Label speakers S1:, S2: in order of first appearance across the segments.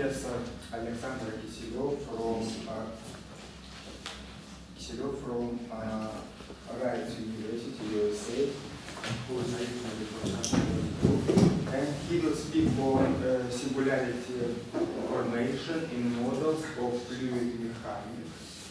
S1: Professor Alexander Kisielov from Rice University, USA, who is originally from St. and he will speak on singularity formation in models of fluid mechanics.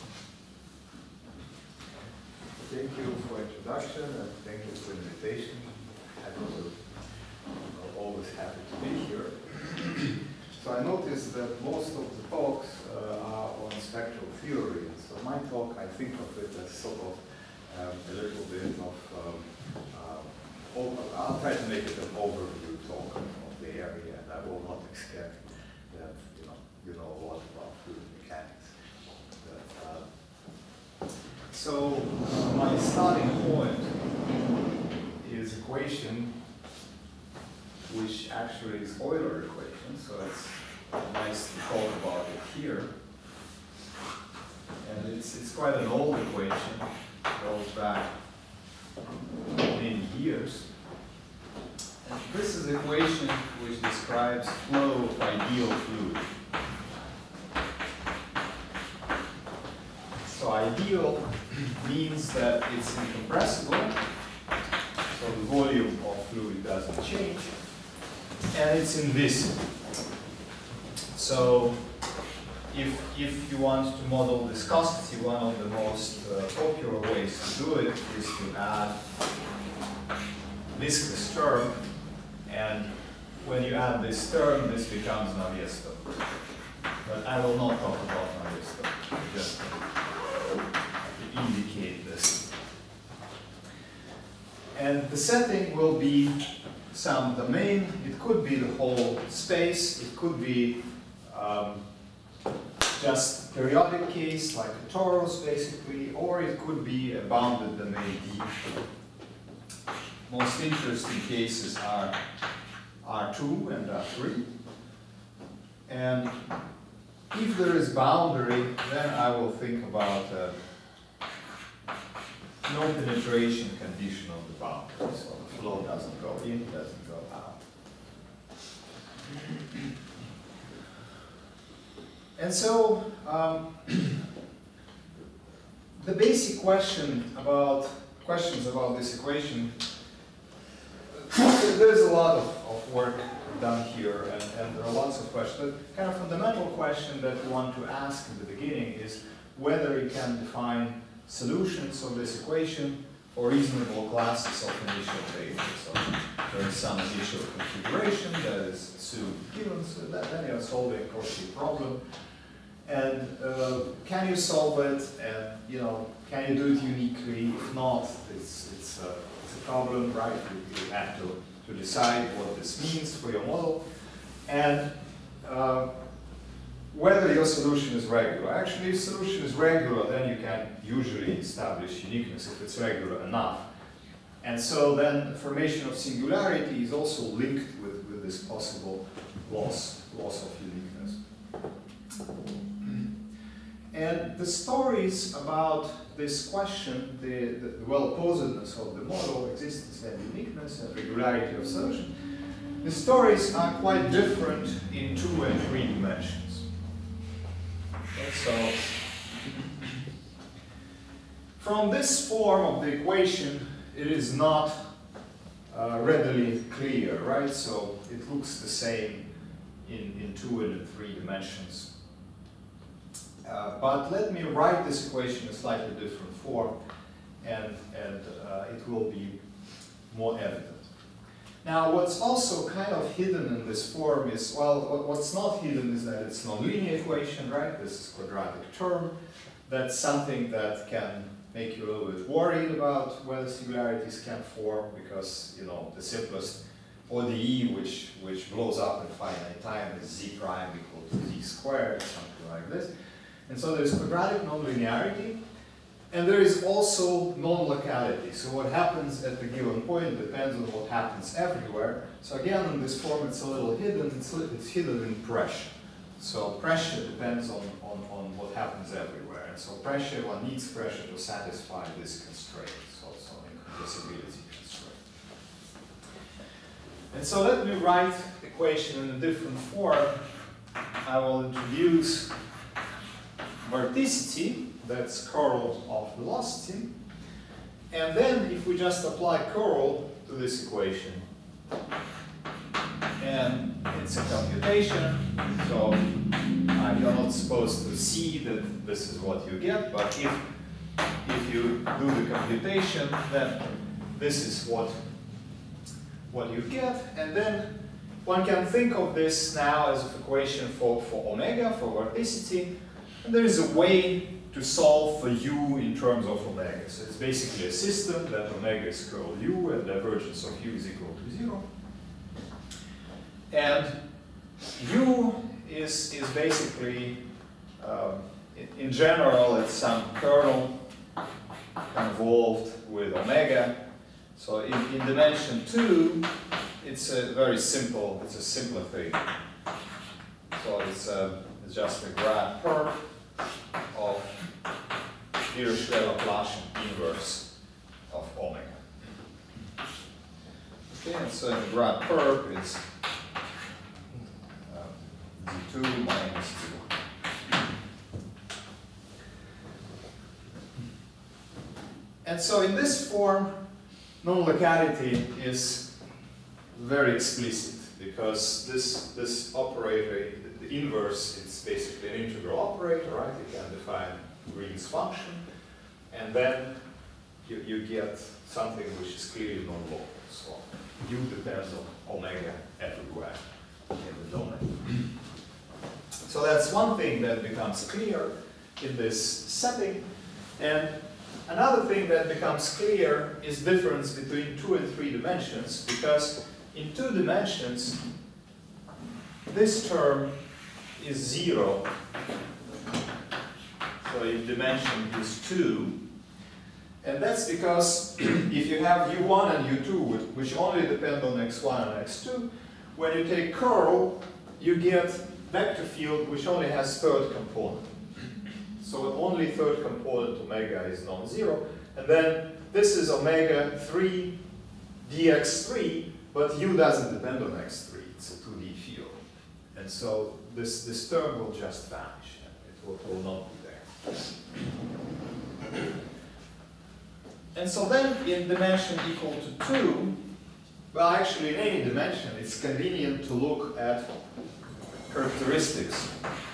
S2: Thank you for introduction and thank you for the invitation. I'm always happy to be here. So I noticed that most of the talks are on spectral theory. So my talk, I think of it as sort of a little bit of, I'll try to make it an overview talk of the area, and I will not expect that you know a lot about fluid mechanics. So my starting point is equation, which actually is Euler equation, so it's nice to talk about it here. And it's quite an old equation, goes back many years. And this is an equation which describes flow of ideal fluid. So ideal means that it's incompressible, so the volume of fluid doesn't change, and it's invisible. So if you want to model viscosity, one of the most popular ways to do it is to add viscous term, and when you add this term, this becomes Navier stone. But I will not talk about Navier stone, just to indicate this. And the setting will be some domain. It could be the whole space. It could be just periodic case, like a torus, basically, or it could be a bounded domain D. Most interesting cases are R2 and R3. And if there is boundary, then I will think about no penetration condition of the boundary. So the flow doesn't go in, doesn't go out. And so the basic questions about this equation, there's a lot of work done here, and there are lots of questions. But kind of fundamental question that we want to ask in the beginning is whether you can define solutions of this equation for reasonable classes of initial data. So there is some initial configuration that is assumed given, so that then you're solving a Cauchy problem. And can you solve it? And can you do it uniquely? If not, it's a problem, right? You have to decide what this means for your model, and whether your solution is regular. Actually, if solution is regular, then you can usually establish uniqueness if it's regular enough. And so then the formation of singularity is also linked with this possible loss of uniqueness. And the stories about this question, the well-posedness of the model, existence and uniqueness and regularity of solution, the stories are quite different in 2 and 3 dimensions. Okay, so from this form of the equation, it is not readily clear, right? So it looks the same in 2 and in 3 dimensions. But let me write this equation in a slightly different form, and it will be more evident. Now, what's also kind of hidden in this form is, well, what's not hidden is that it's a nonlinear equation, right? This is quadratic term. That's something that can make you a little bit worried about whether singularities can form, because the simplest ODE which blows up in finite time is z prime equal to z squared, something like this. And so there's quadratic nonlinearity, and there is also non-locality. So what happens at the given point depends on what happens everywhere. So again, in this form, it's a little hidden. It's hidden in pressure. So pressure depends on what happens everywhere. And so pressure, one needs pressure to satisfy this constraint, so incompressibility constraint. And so let me write the equation in a different form. I will introduce vorticity, that's curl of velocity. And then if we just apply curl to this equation, and it's a computation, so you're not supposed to see that this is what you get, but if you do the computation, then this is what you get, and then one can think of this now as an equation for omega, for vorticity, and there is a way to solve for u in terms of omega. So it's basically a system that omega is curl u and divergence of u is equal to 0. And u is basically, in general, it's some kernel involved with omega. So in dimension 2, it's a very simple, it's a simpler thing. So it's just a graph perp of Dirichlet Laplacian inverse of omega. Okay, and so in the graph perp is z2 minus 2. And so in this form, non-locality is very explicit because this operator, the inverse, it's basically an integral operator, right? You can define Green's function, and then you get something which is clearly non-local. So u depends on omega everywhere in the domain. So that's one thing that becomes clear in this setting. And another thing that becomes clear is difference between 2 and 3 dimensions, because in 2 dimensions, this term is 0. So if dimension is 2, and that's because if you have u1 and u2, which only depend on x1 and x2, when you take curl, you get vector field which only has third component. So only third component omega is non-zero, and then this is omega 3 dx3, but u doesn't depend on x3, it's a 2D field. And so this term will just vanish, it will not be there. And so then in dimension equal to 2, well actually in any dimension, it's convenient to look at characteristics.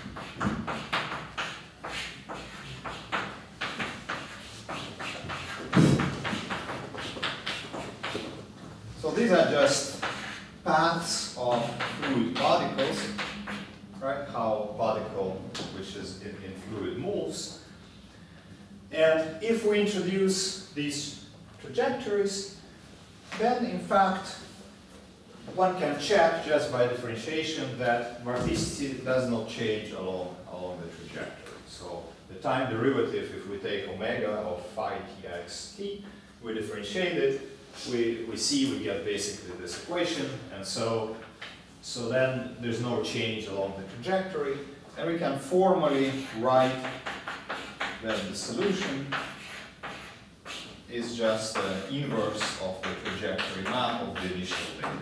S2: So these are just paths of fluid particles, right? How particle, which is in fluid, moves. And if we introduce these trajectories, then in fact one can check just by differentiation that vorticity does not change along the trajectory. So the time derivative, if we take omega of phi txt, we differentiate it, we see we get basically this equation, and so then there's no change along the trajectory, and we can formally write that the solution is just the inverse of the trajectory map of the initial data.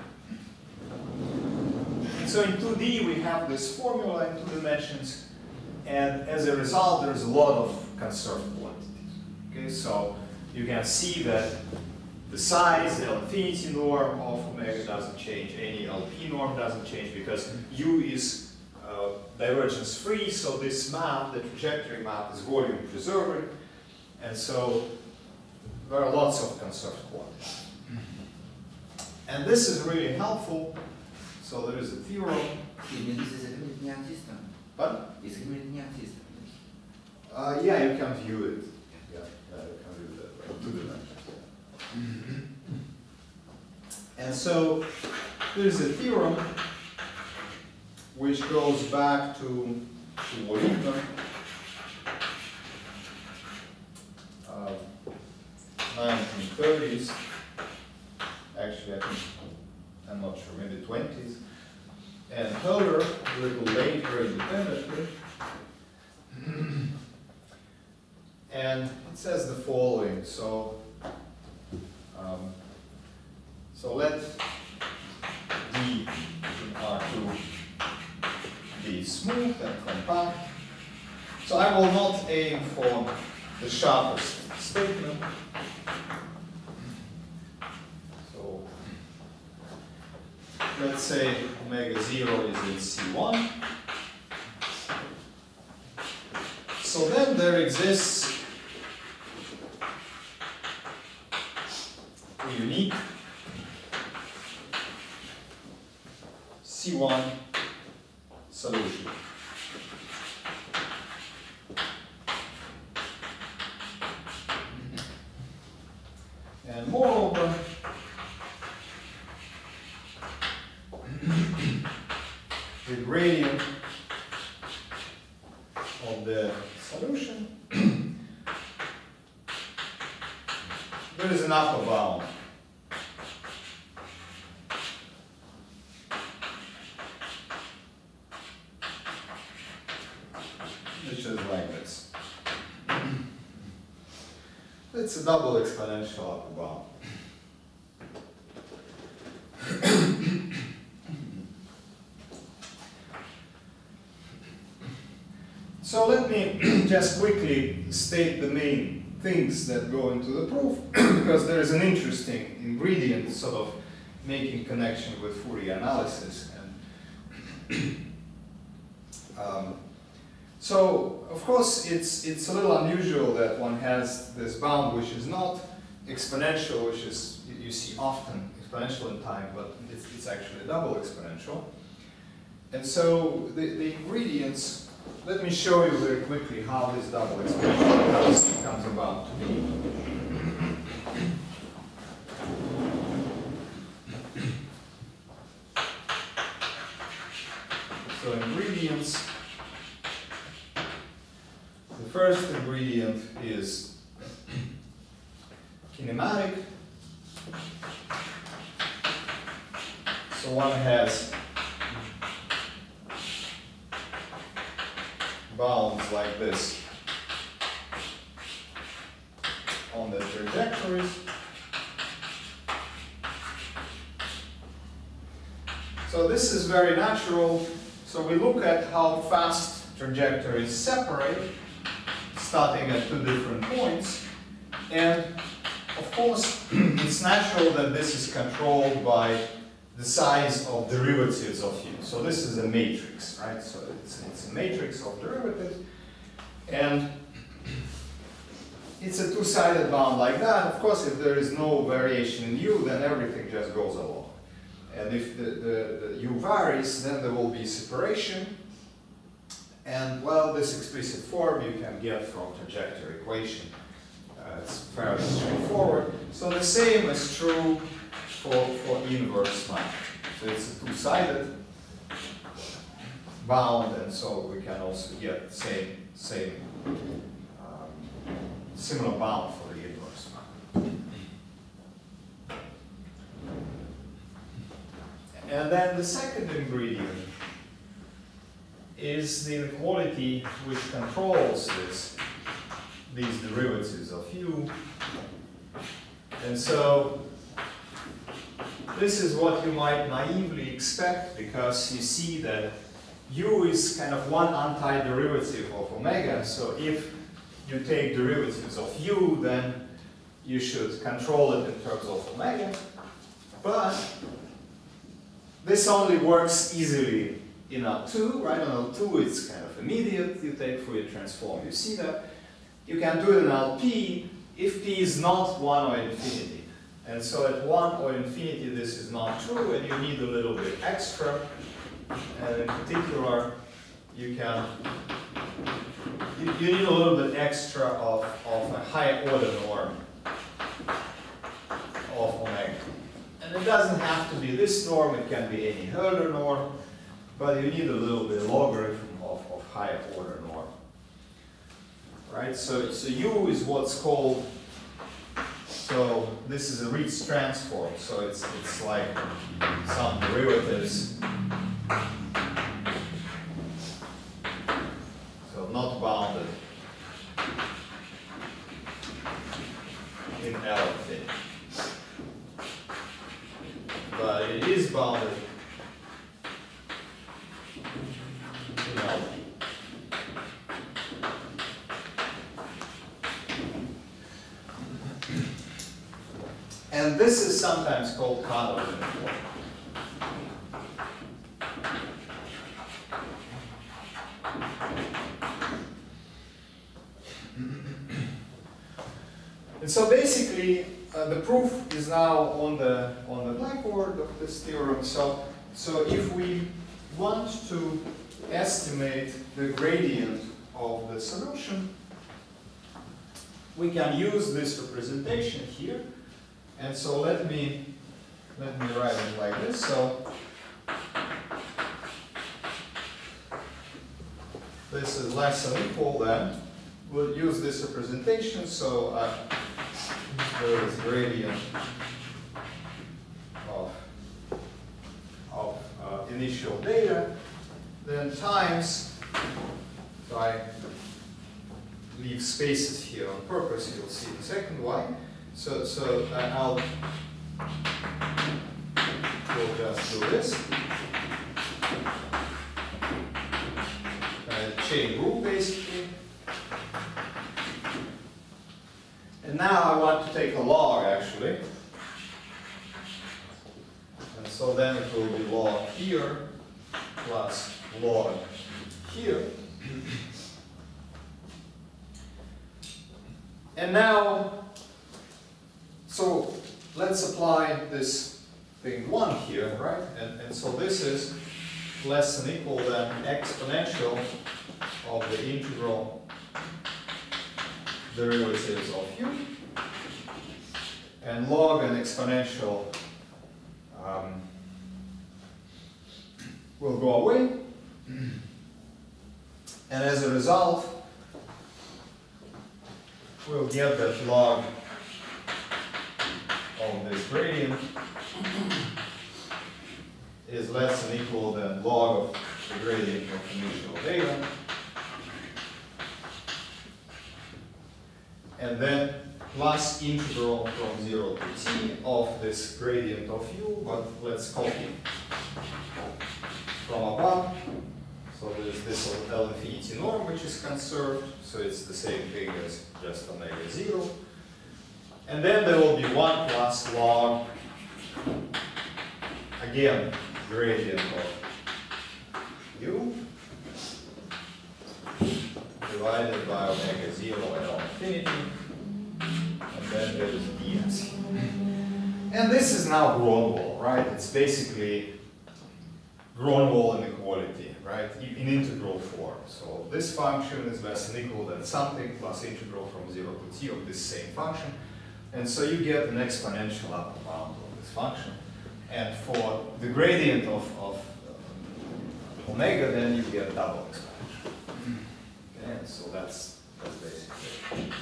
S2: So in 2D we have this formula in 2 dimensions, and as a result there's a lot of conserved quantities. Okay, so you can see that the size, the infinity norm of omega doesn't change, any LP norm doesn't change because u is divergence free, so this map, the trajectory map, is volume preserving, and so there are lots of conserved quantities. And this is really helpful. So there is a theorem. But yeah, you can view it. Yeah, you can view that way. 2 dimensions. And so there's a theorem which goes back to Wigner, 1930s. Actually, I think, I'm not sure, maybe 20s. And Hölder a little later independently. And it says the following. So let D in R2 be smooth and compact. So I will not aim for the sharpest statement. So let's say omega 0 is in C1. So then there exists a unique C1 solution. And moreover, the gradient of the solution, there is an upper bound. Which is like this. It's a double exponential upper bound. So let me just quickly state the main things that go into the proof, because there is an interesting ingredient sort of making connection with Fourier analysis. And so, of course, it's a little unusual that one has this bound which is not exponential, which is, you see often exponential in time, but it's actually double exponential. And so the ingredients, let me show you very quickly how this double exponential analysis comes about to be. So ingredients, the first ingredient is kinematic. So one has bounds like this on the trajectories. So this is very natural. So we look at how fast trajectories separate, starting at two different points. And of course, it's natural that this is controlled by the size of derivatives of u. So this is a matrix, right? So it's a matrix of derivatives. And it's a two-sided bound like that. Of course, if there is no variation in u, then everything just goes along. And if the u varies, then there will be separation. And, well, this explicit form you can get from trajectory equation. It's fairly straightforward. So the same is true for inverse map. So it's a two-sided bound, and so we can also get similar bound for the inverse map. And then the second ingredient is the inequality which controls these derivatives of u. And so this is what you might naively expect, because you see that u is kind of one antiderivative of omega. So if you take derivatives of u, then you should control it in terms of omega. But this only works easily in L2, right? On L2 it's kind of immediate. You take Fourier transform, you see that. You can do it in LP if p is not 1 or infinity. And so at 1 or infinity this is not true, and you need a little bit extra. And in particular, you need a little bit extra of a higher order norm of omega. And it doesn't have to be this norm, it can be any Hölder norm, but you need a little bit logarithm of higher order norm. Right? So u is what's called, so this is a Ritz transform, so it's like some derivatives. So not bounded in L infinity. But it is bounded in L And this is sometimes called Canova form. And so basically, the proof is now on the blackboard of this theorem. So if we want to estimate the gradient of the solution, we can use this representation here. And so let me write it like this. So this is less than equal then. We'll use this representation. So there is gradient of initial data, then times, so I leave spaces here on purpose, you'll see in a second why. So we'll just do this. Chain rule basically. And now I want to take a log actually. And so then it will be log here plus log here. And now, so let's apply this thing 1 here, right? And so this is less than equal than exponential of the integral derivatives of u. And log and exponential will go away. And as a result, we'll get that log of this gradient is less than equal than log of the gradient of initial data. And then plus integral from 0 to t of this gradient of u, but let's copy from above. So there's this L infinity norm which is conserved, so it's the same thing as just omega 0. And then there will be 1 plus log, again, gradient of u divided by omega 0 at L infinity, and then there's ds. And this is now Grunwald, right? It's basically Grunwald inequality, right? In integral form. So this function is less than equal than something plus integral from 0 to t of this same function. And so you get an exponential upper bound of this function. And for the gradient of omega, then you get double exponential. Okay, and so that's basically it.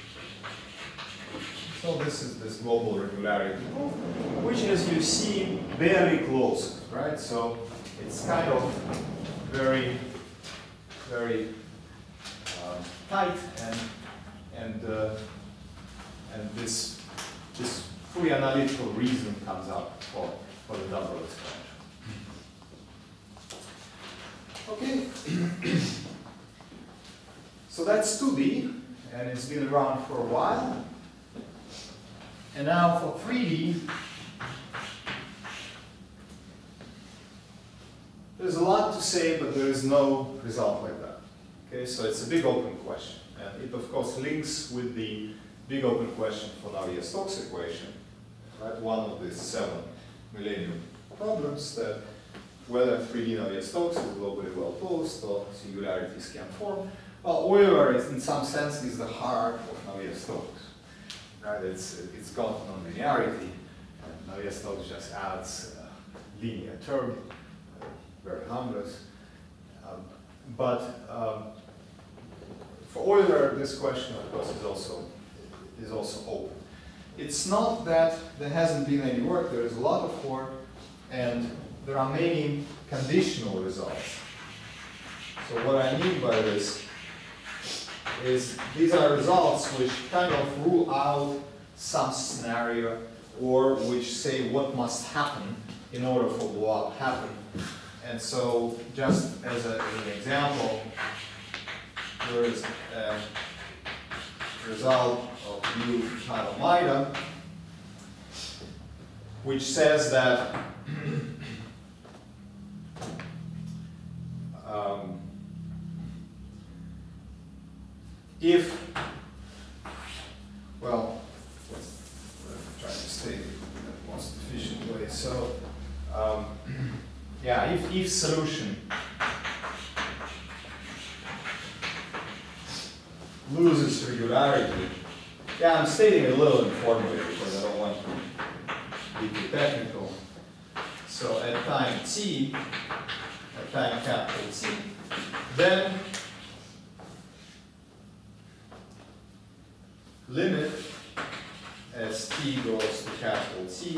S2: So this is this global regularity proof, which, as you see, barely closes, right? So it's kind of very, very tight, and this fully analytical reason comes up for the double exponential. Okay. So that's 2D, and it's been around for a while. And now for 3D, there's a lot to say, but there is no result like that. Okay, so it's a big open question. And it, of course, links with the big open question for Navier-Stokes equation, right? One of the 7 millennium problems, that whether 3D Navier-Stokes is globally well closed or singularities can form. Well, Euler, in some sense, is the heart of Navier-Stokes. Right? It's got nonlinearity, and Navier-Stokes just adds a linear term, very harmless. But for Euler, this question, of course, is also open. It's not that there hasn't been any work. There is a lot of work, and there are many conditional results. So what I mean by this is these are results which kind of rule out some scenario, or which say what must happen in order for what happened. And so, just as an example, there is a result of U title MIDA, which says that if, well, let's try to state it in the most efficient way. So, yeah, if solution loses regularity, yeah, I'm stating it a little informally because I don't want to be too technical. So at time t, at time capital T, then limit as t goes to capital T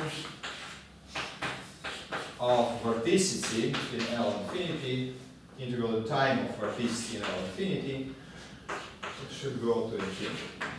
S2: of vorticity in L infinity, integral in time of vorticity in L infinity, it should go to infinity.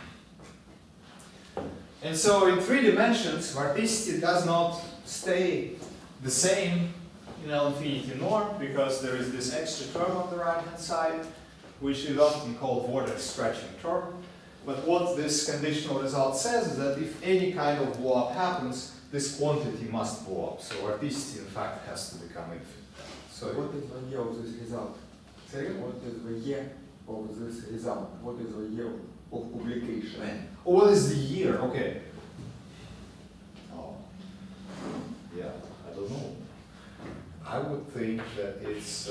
S2: And so in 3 dimensions, vorticity does not stay the same in L infinity norm because there is this extra term on the right hand side, which is often called vortex stretching term. But what this conditional result says is that if any kind of blow up happens, this quantity must blow up. So vorticity in fact has to become infinite. So
S1: what is the year of this result?
S2: Say again?
S1: What is the year of this result? What is the year of publication?
S2: When? Oh, what is the year? Okay. Oh, yeah, I don't know. I would think that it's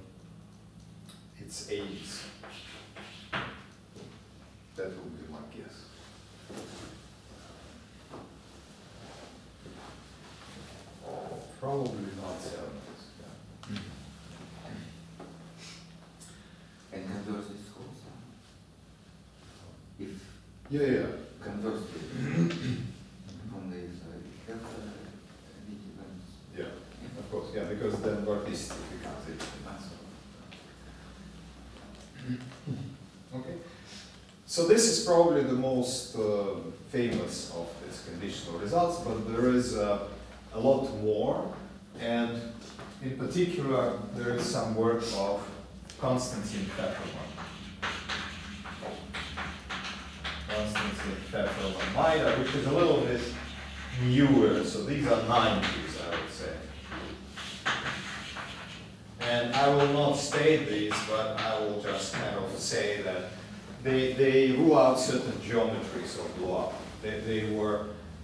S2: 80s. That would be my guess. Probably not 70s. Yeah.
S3: And conversely, also, if
S2: Yeah.
S3: conversely from this events.
S2: Yeah, of course, yeah, because then vorticity becomes infinite. Okay. So this is probably the most famous of these conditional results, but there is a lot more, and in particular there is some work of Konstantin Pfefferman. Konstantin Pfefferman-Maida, which is a little bit newer, so these are 90s, I would say. And I will not state these, but I will just kind of say that they rule out certain geometries of blow-up. They were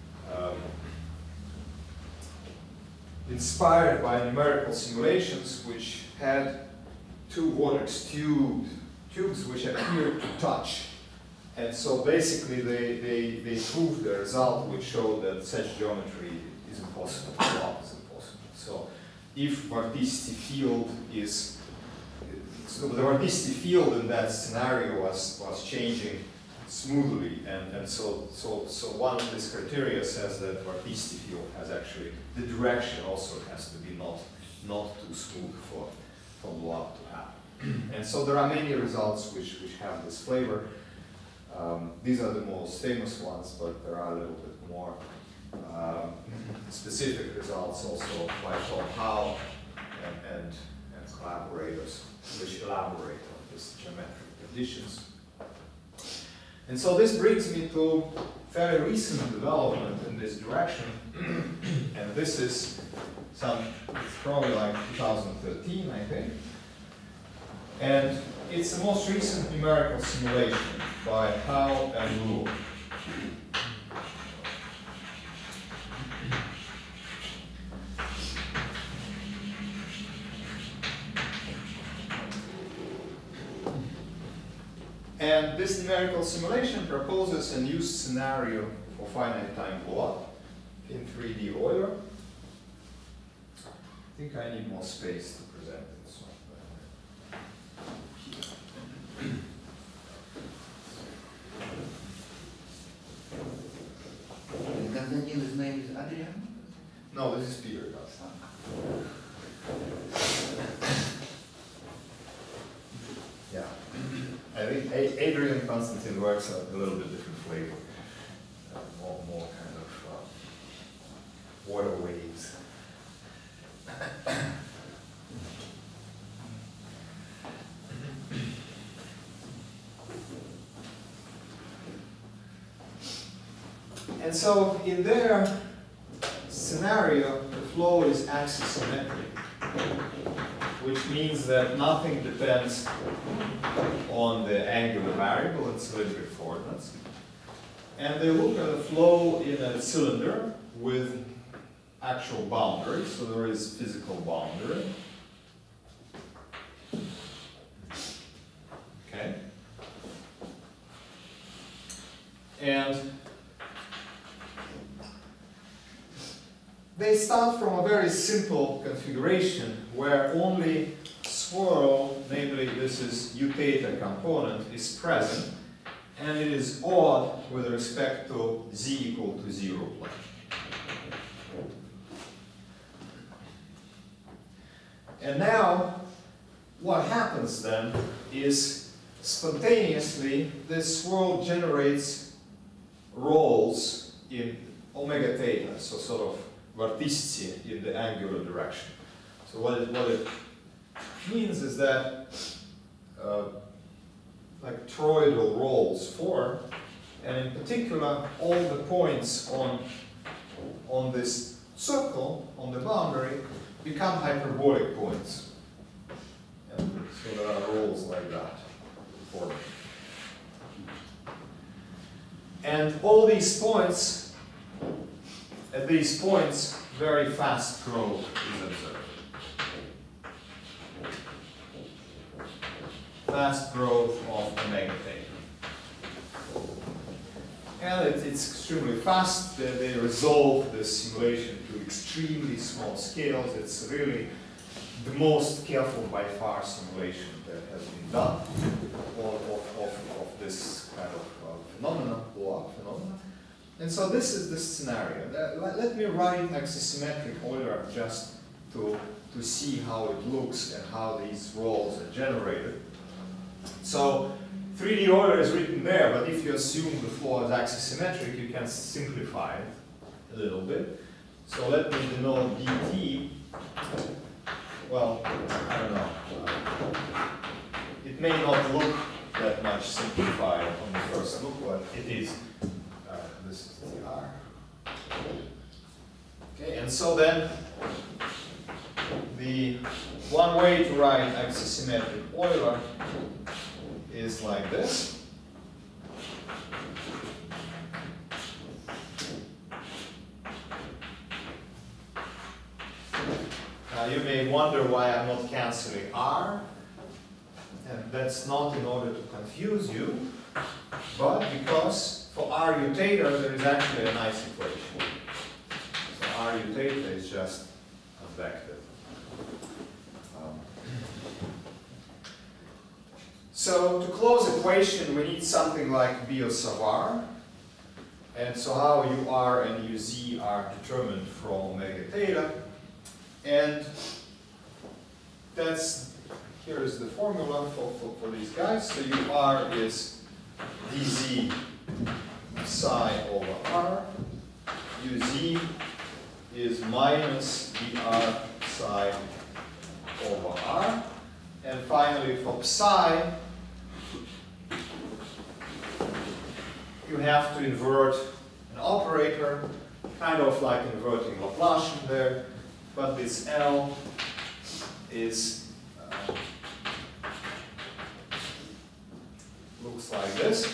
S2: inspired by numerical simulations which had 2 vortex tubes which appeared to touch. And so basically they proved the result which showed that such geometry is impossible, blow-up is impossible. So if vorticity field is, so the vorticity field in that scenario was changing smoothly, and so one of these criteria says that vorticity field has actually, the direction also has to be not too smooth for blow-up to happen. And so there are many results which have this flavor. These are the most famous ones, but there are a little bit more specific results also by Tom Howe and collaborators, which elaborate on these geometric conditions. And so this brings me to very recent development in this direction, and this is it's probably like 2013, I think. And it's the most recent numerical simulation by Howe and Rule. And this numerical simulation proposes a new scenario for finite time blow-up in 3D Euler. I think I need more space to present it. So.
S3: Konstantin's name is Adrian?
S2: No, this is Peter. Yeah. I think Adrian Konstantin works a little bit different flavor. More kind of water waves. And so in their scenario, the flow is axisymmetric, which means that nothing depends on the angular variable and cylindric coordinates. And they look at the flow in a cylinder with actual boundary, so there is physical boundary. Okay. And they start from a very simple configuration where only swirl, namely this is u theta component, is present, and it is odd with respect to z equal to 0 plane. And now, what happens then is spontaneously this swirl generates rolls in omega theta, so sort of vorticity in the angular direction. So what it means is that like toroidal rolls form, and in particular all the points on this circle, on the boundary, become hyperbolic points. And so there are rolls like that forming. And all these points, at these points, very fast growth is observed. Fast growth of omega theta. And it's extremely fast. They resolve the simulation to extremely small scales. It's really the most careful by far simulation that has been done of this kind of phenomena, blow-up phenomena. And so this is the scenario. Let me write axisymmetric Euler just to see how it looks and how these rolls are generated. So 3D Euler is written there, but if you assume the flow is axisymmetric, you can simplify it a little bit. So let me denote dt. Well, I don't know. It may not look that much simplified on the first look, but it is. This is the R. Okay, and so then the one way to write axisymmetric Euler is like this. Now you may wonder why I'm not canceling R, and that's not in order to confuse you, but because for R u theta there is actually a nice equation. So R u theta is just a vector. So to close equation we need something like Biot Savart. And so how ur and uz are determined from omega theta. And here is the formula for these guys. So ur is dz psi over r. uz is minus dr psi over r. And finally for psi, you have to invert an operator, kind of like inverting Laplacian there, but this L is looks like this.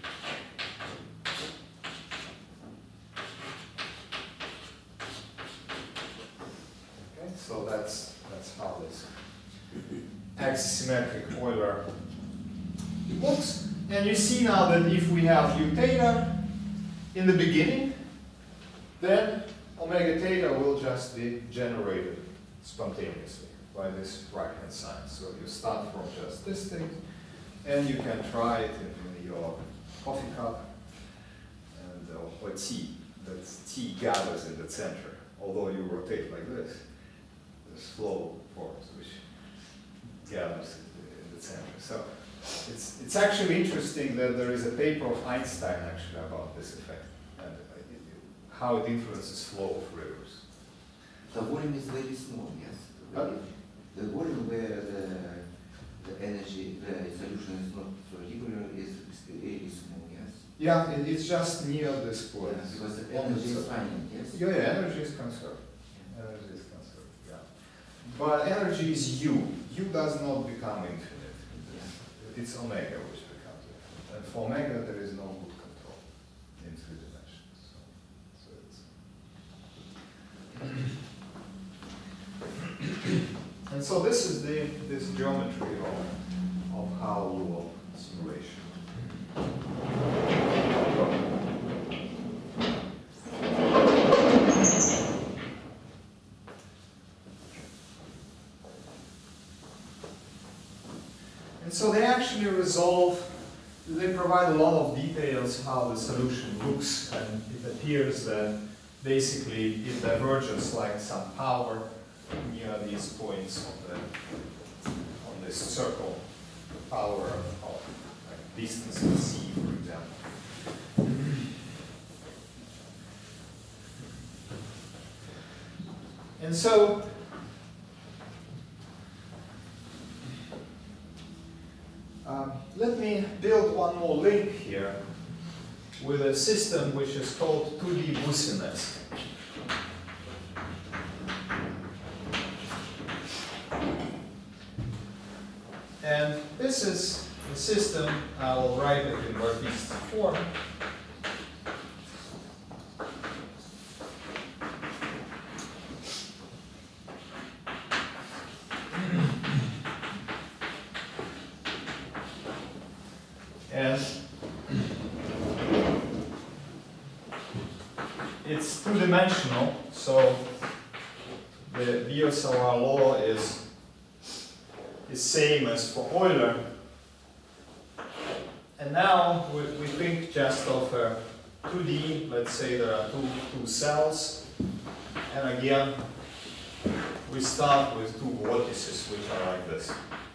S2: Okay, so that's how this axisymmetric Euler looks. And you see now that if we have u theta in the beginning, then omega theta will just be generated spontaneously by this right-hand side. So you start from just this thing, and you can try it in your coffee cup, and or tea. That tea gathers in the center. Although you rotate like this, there's flow force which gathers in the center. So it's actually interesting that there is a paper of Einstein actually about this effect and how it influences flow of rivers.
S3: The volume is very small, yes. The volume where the energy, the solution is not so regular is really small, yes.
S2: Yeah, it's just near this point.
S3: Yeah, because the energy is finite, yes?
S2: Yeah, energy is conserved. Energy is conserved, yeah. But energy is U. U does not become infinite. It's omega which becomes infinite. And for omega there is no good control in 3 dimensions. And so this is this geometry of Hall law simulation. And so they actually they provide a lot of details how the solution looks, and it appears that basically it diverges like some power near these points on this circle, power of like distance at c, for example. And so let me build one more link here with a system which is called 2D Boussinesq. And this is the system, I will write it in Vertice form. And it's two-dimensional, so the VSLR law is same as for Euler. And now we think just of a 2D, let's say there are two cells, and again we start with two vortices which are like this.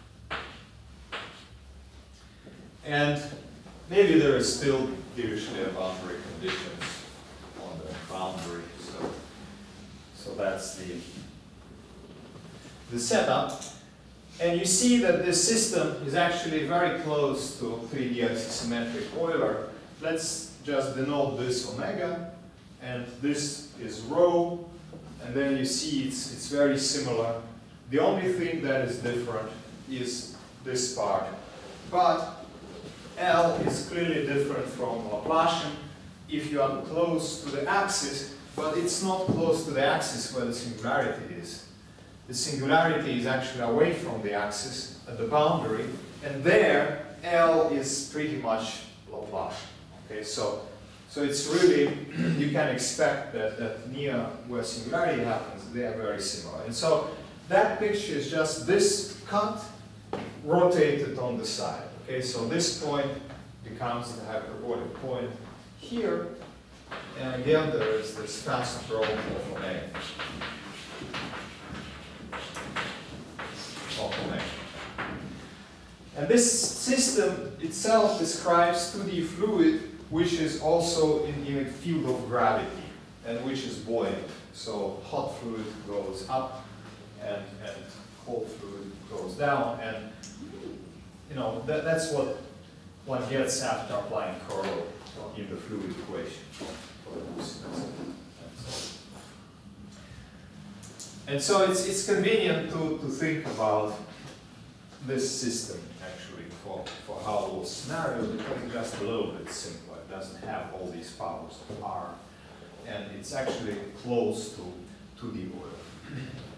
S2: And maybe there is still Dirichlet boundary conditions on the boundary, so that's the setup. And you see that this system is actually very close to 3D axisymmetric Euler. Let's just denote this omega, and this is rho, and then you see it's very similar. The only thing that is different is this part. But L is clearly different from Laplacian if you are close to the axis, but it's not close to the axis where the singularity is. The singularity is actually away from the axis at the boundary, and there L is pretty much Laplacian. Okay, so it's really, you can expect that near where singularity happens, they are very similar. And so that picture is just this cut rotated on the side. Okay, so this point becomes the hyperbolic point here, and again there is this fast rho of omega. And this system itself describes 2D fluid which is also in a field of gravity and which is buoyant. So hot fluid goes up and cold fluid goes down, and you know that's what one gets after applying curl in the fluid equation. And so it's convenient to think about this system actually for Hall scenario, because it's just a little bit simpler. It doesn't have all these powers of R, and it's actually close to the Euler.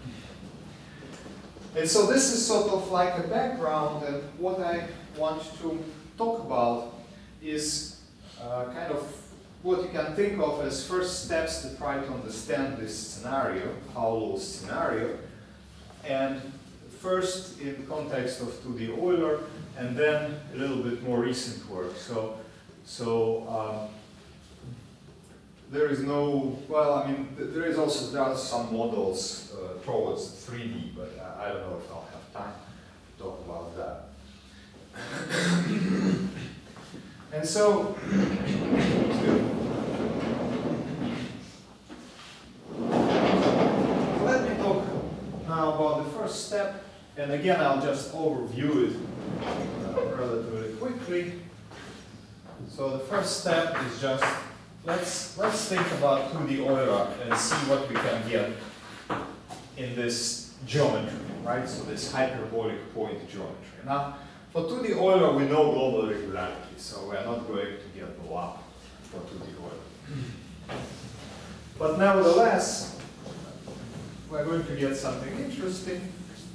S2: And so this is sort of like a background, and what I want to talk about is kind of what you can think of as first steps to try to understand this scenario, Hall scenario, and first in the context of 2D Euler, and then a little bit more recent work. So there is no, well, I mean, there are some models towards 3D, but I don't know if I'll have time to talk about that. And so, let me talk now about the first step, and again I'll just overview it relatively quickly. So the first step is just, let's think about 2D Euler and see what we can get in this geometry, right? So this hyperbolic point geometry. Now, for 2D Euler, we know global regularity, so we are not going to get blow up for 2D Euler. But nevertheless, we're going to get something interesting.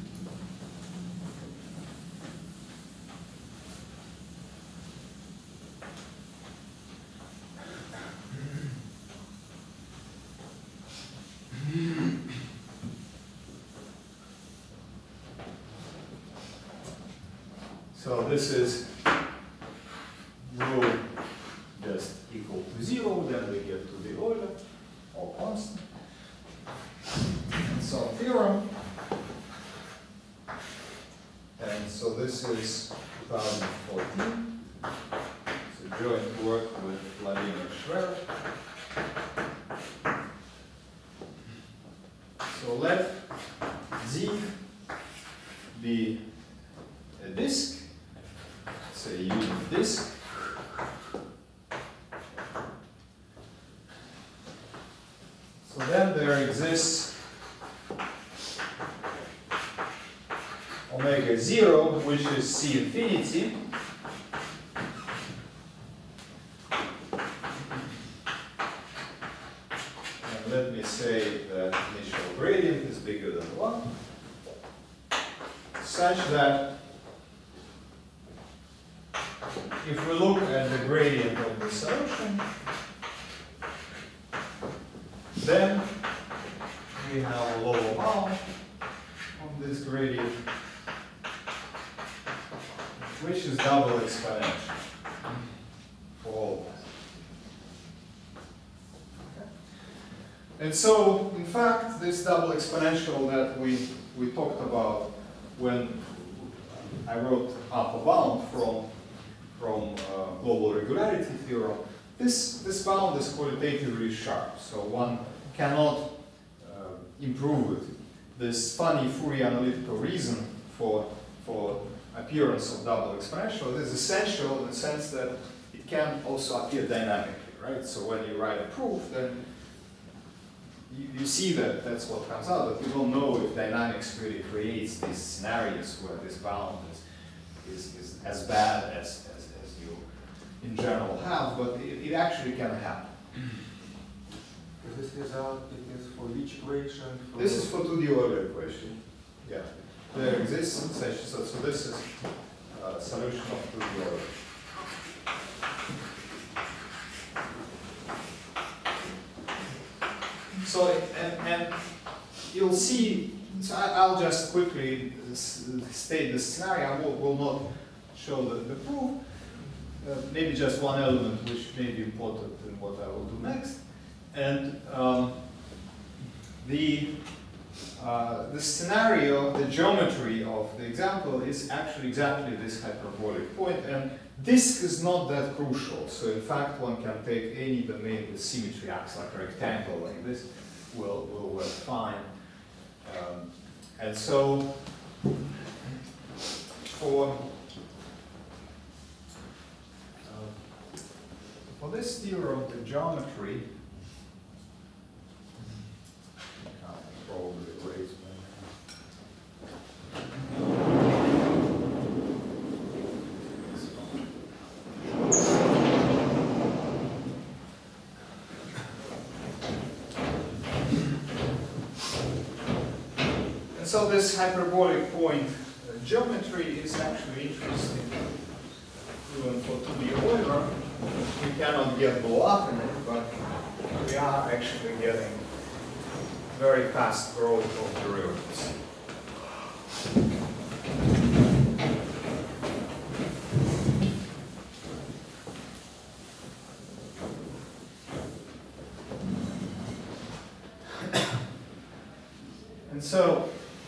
S2: So this is rho just equal to 0, then we get to the Euler, all constant. And so theorem. And so this is 2014. It's a joint work with Vladimir Schwer. So let Z be a disk. Say a unit disk. So then there exists omega 0, which is C infinity. And let me say that initial gradient is bigger than 1, such that if we look at the gradient of the solution, then we have a lower bound on this gradient, which is double exponential for all of this. Okay. And so, in fact, this double exponential that we talked about when I wrote upper bound from global regularity theorem, this bound is qualitatively sharp, so one cannot improve it. This funny Fourier analytical reason for appearance of double exponential is essential in the sense that it can also appear dynamically, right? So when you write a proof, then you see that that's what comes out, but you don't know if dynamics really creates these scenarios where this bound is as bad as you in general have, but it actually can happen.
S1: This result, it is for which equation?
S2: This is for 2D Euler equation. Yeah. There exists such, so this is a solution of 2D Euler. So, and you'll see, so I'll just quickly state the scenario. I will not show the proof. Maybe just one element which may be important in what I will do next. And the scenario, the geometry of the example is actually exactly this hyperbolic point, and disk is not that crucial. So in fact, one can take any domain with symmetry acts like a rectangle like this will work fine. And so for this theorem, the geometry, probably erase and so this hyperbolic point geometry is actually interesting even for 2D Euler. We cannot get blow up in it, but we are actually getting very fast growth of derivatives. And so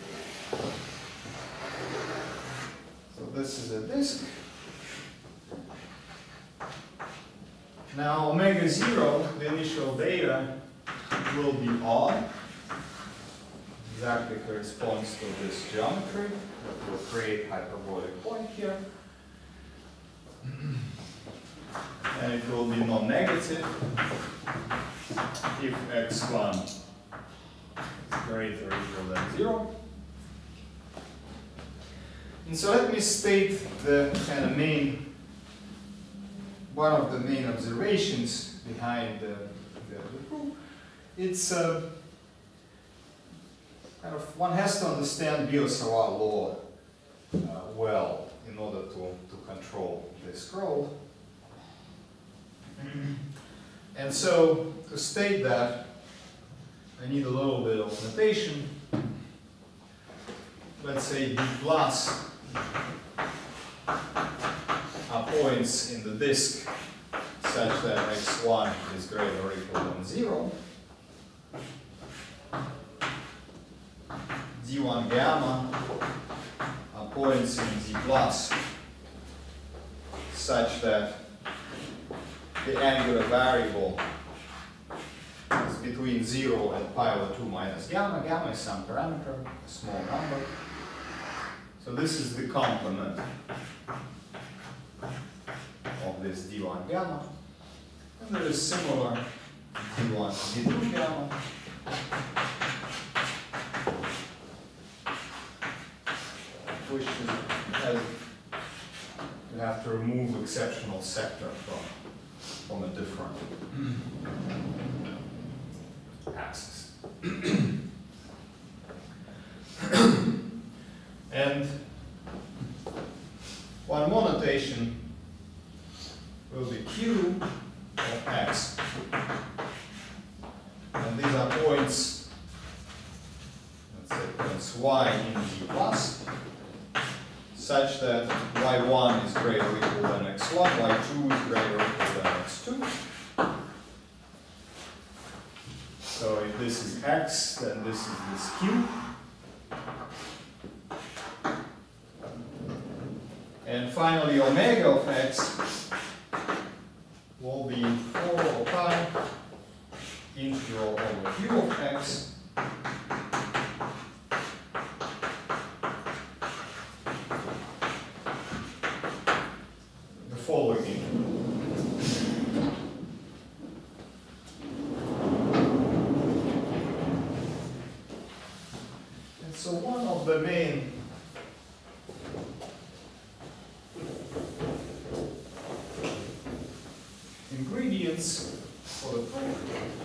S2: this is a disk. Now omega 0, the initial data, will be odd. Exactly corresponds to this geometry that will create hyperbolic point here. And it will be non-negative if x1 is greater or equal than 0. And so let me state the kind of one of the main observations behind the proof. It's kind of, one has to understand Biot-Savart law well in order to control this growth. And so to state that, I need a little bit of notation. Let's say D plus are points in the disk such that x1 is greater or equal than 0. D1 gamma are points in D plus such that the angular variable is between 0 and pi over 2 minus gamma. Gamma is some parameter, a small number. So this is the complement of this D1 gamma. And there is similar D1 D2 gamma. Which has, you have to remove exceptional sector from a different axis. And one more notation will be Q of x. And these are points, let's say points y in D plus, such that y1 is greater or equal than x1, y2 is greater or equal than x2. So if this is x, then this is this Q. And finally, omega of x will be 4 over pi integral over Q of x the following. And so one of the main ingredients for the proof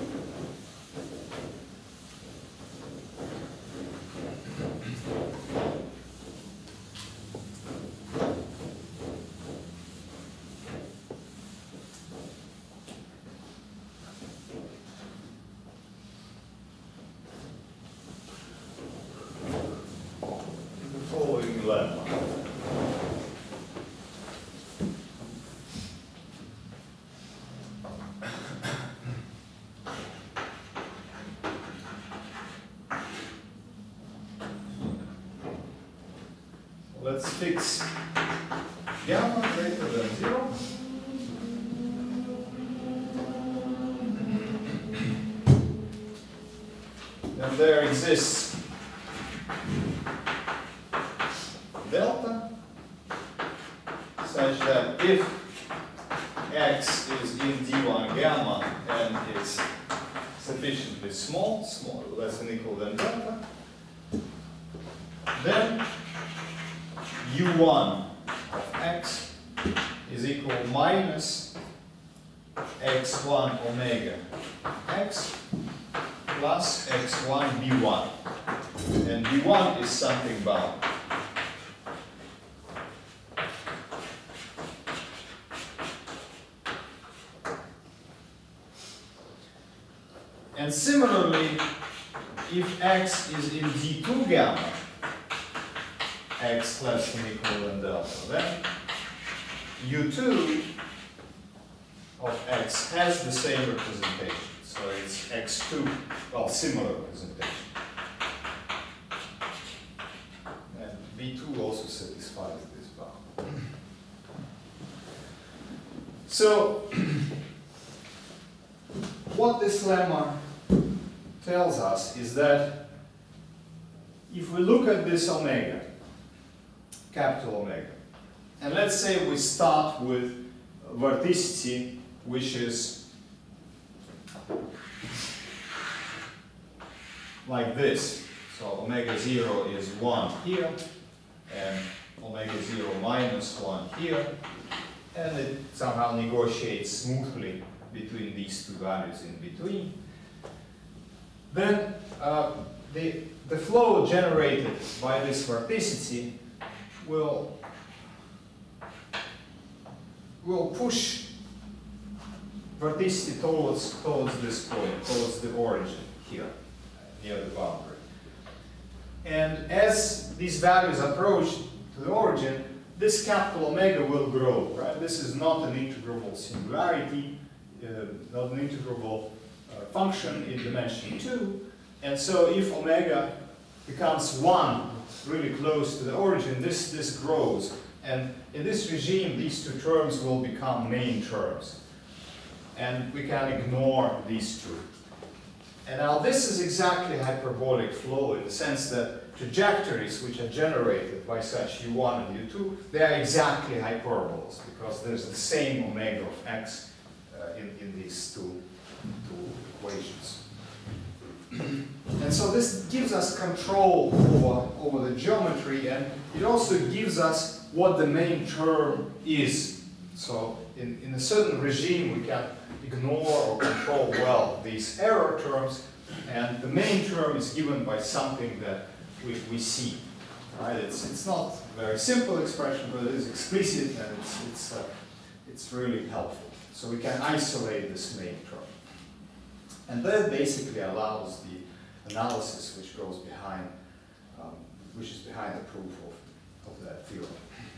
S2: is the following lemma. Let's fix gamma greater than 0. And there exists delta such that if x is in D1 gamma and is sufficiently small, less than equal than delta, then u1 of x is equal minus x1 omega x plus x1 b1. And b1 is something bound. And similarly, if x is in D2 gamma, x less than equal than delta, then u2 of x has the same representation. So it's x2, well, similar representation. And b2 also satisfies this bound. So what this lemma tells us is that if we look at this omega, capital omega, and let's say we start with vorticity which is like this. So omega 0 is 1 here, and omega 0 minus 1 here, and it somehow negotiates smoothly between these two values in between. Then the flow generated by this vorticity will push vorticity towards this point, towards the origin here, near the boundary. And as these values approach to the origin, this capital omega will grow, right? This is not an integrable singularity, not an integrable function in dimension 2. And so if omega becomes 1, really close to the origin, this grows. And in this regime, these two terms will become main terms. And we can ignore these two. And now this is exactly hyperbolic flow in the sense that trajectories which are generated by such u1 and u2, they are exactly hyperbolas because there's the same omega of x in these two equations. And so this gives us control over the geometry, and it also gives us what the main term is. So in a certain regime we can ignore or control well these error terms, and the main term is given by something that we see. Right? It's not a very simple expression, but it is explicit, and it's really helpful. So we can isolate this main term. And that basically allows the analysis which goes behind, which is behind the proof of that theorem.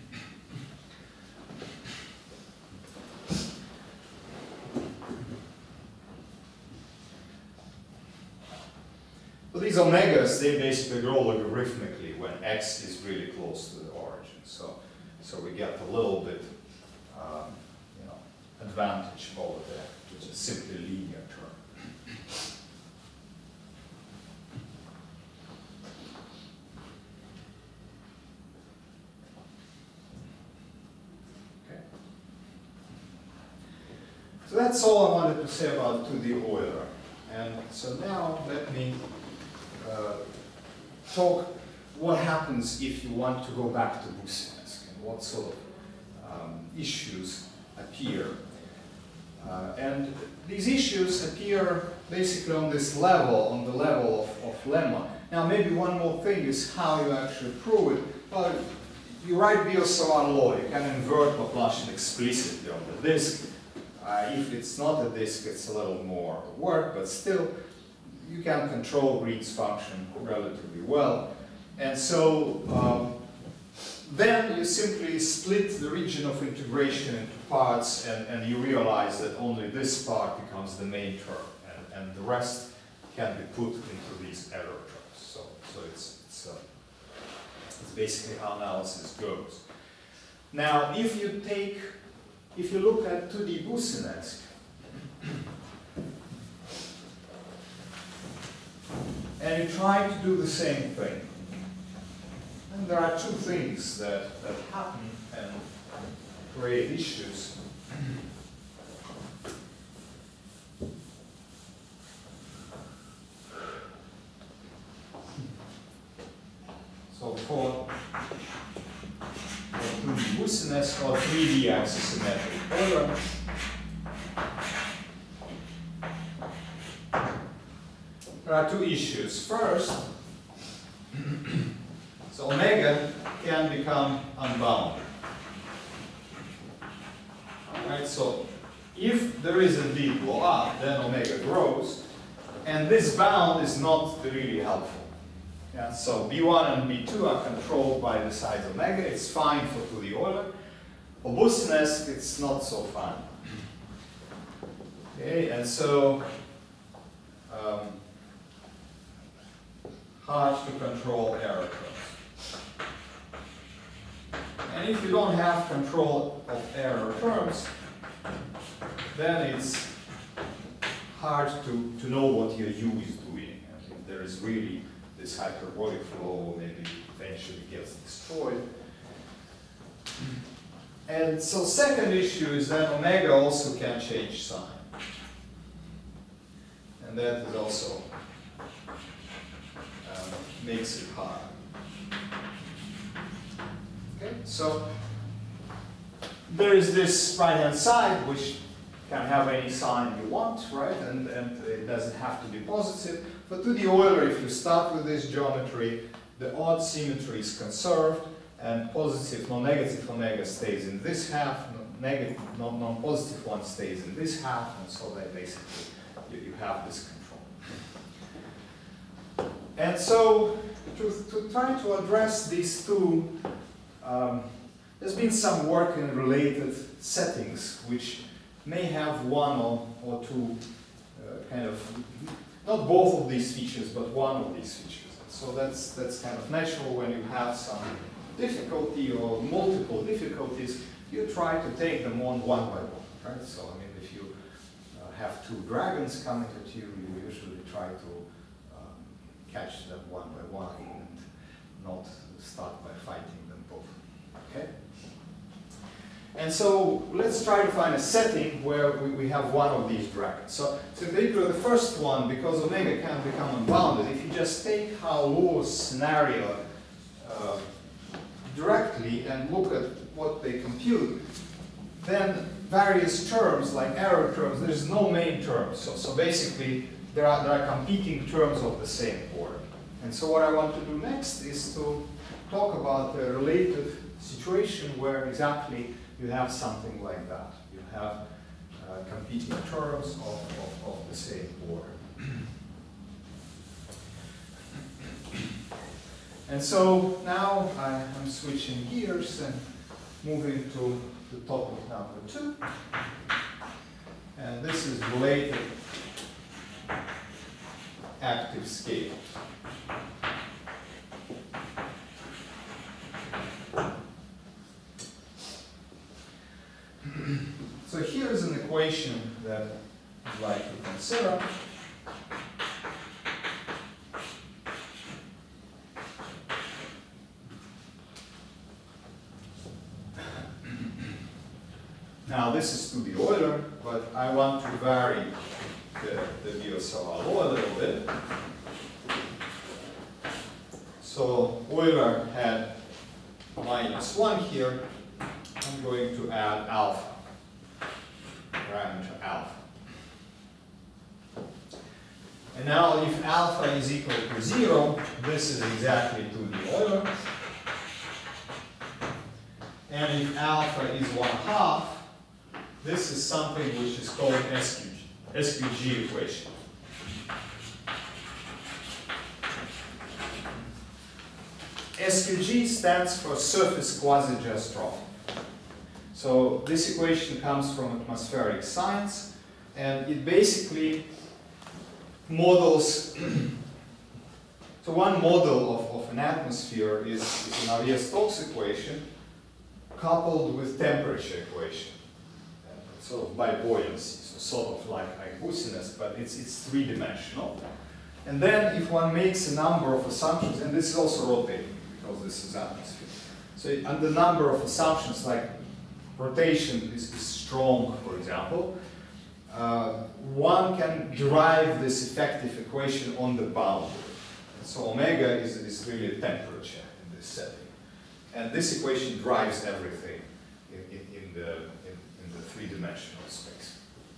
S2: So these omegas, they basically grow logarithmically when x is really close to the origin. So we get a little bit, advantage over there, which is simply a linear term. Okay. So that's all I wanted to say about 2D Euler. And so now let me talk what happens if you want to go back to Boussinesq and what sort of issues appear. And these issues appear basically on this level, on the level of lemma. Now maybe one more thing is how you actually prove it. Well, you write Biot-Savart law, you can invert Laplacian explicitly on the disk. If it's not a disk, it's a little more work, but still, you can control Green's function relatively well. And so then you simply split the region of integration into parts, and you realize that only this part becomes the main term, and the rest can be put into these error terms. So it's basically how analysis goes. Now, if you look at 2D Boussinesq, and you try to do the same thing, and there are two things that happen and create issues. So for 2D Boussinesq or 3D axisymmetric Euler, there are two issues. First, so omega can become unbounded. Alright, so if there is indeed law up, then omega grows, and this bound is not really helpful. Yeah, so B1 and B2 are controlled by the size omega. It's fine for 2D Euler. For Boussinesq, it's not so fine. Okay, and so hard to control error terms. And if you don't have control of error terms, then it's hard to know what your U is doing. And if there is really this hyperbolic flow, maybe eventually gets destroyed. And so second issue is that omega also can change sign. And that is also makes it hard. Okay, so there is this right-hand side which can have any sign you want, right? And it doesn't have to be positive. But to the Euler, if you start with this geometry, the odd symmetry is conserved, and positive, non-negative omega stays in this half, negative, non-positive one stays in this half, and so that basically you have this control. And so to try to address these two, there's been some work in related settings which may have one or two kind of, not both of these features, but one of these features. And so that's kind of natural. When you have some difficulty or multiple difficulties, you try to take them on one by one, right? So I mean, if you have two dragons coming at you, you usually try to catch them one by one and not start by fighting them both, okay? And so let's try to find a setting where we have one of these dragons. So in particular, the first one, because omega can become unbounded, if you just take Hall-Lewis scenario directly and look at what they compute, then various terms, like error terms, there's no main terms. So basically, there are competing terms of the same order. And so what I want to do next is to talk about a related situation where exactly you have something like that. You have competing terms of the same order. And so now I'm switching gears and moving to the topic number 2. And this is related active scales. So here's an equation that I'd like to consider. Now this is to the Euler, but I want to vary the Biot-Savart a little bit. So Euler had -1 here. I'm going to add alpha, parameter alpha. And now if alpha is equal to 0, this is exactly to the Euler. And if alpha is 1/2, this is something which is called SQG equation. SQG stands for surface quasi-geostrophic. So this equation comes from atmospheric science, and it basically models. So one model of an atmosphere is a Navier-Stokes equation coupled with temperature equation, sort of by buoyancy, so sort of like Gaussian, but it's three-dimensional. And then if one makes a number of assumptions, and this is also rotating because this is atmosphere. So under number of assumptions like rotation is strong, for example, one can derive this effective equation on the boundary. And so omega is really a temperature in this setting. And this equation drives everything in the three-dimensional space.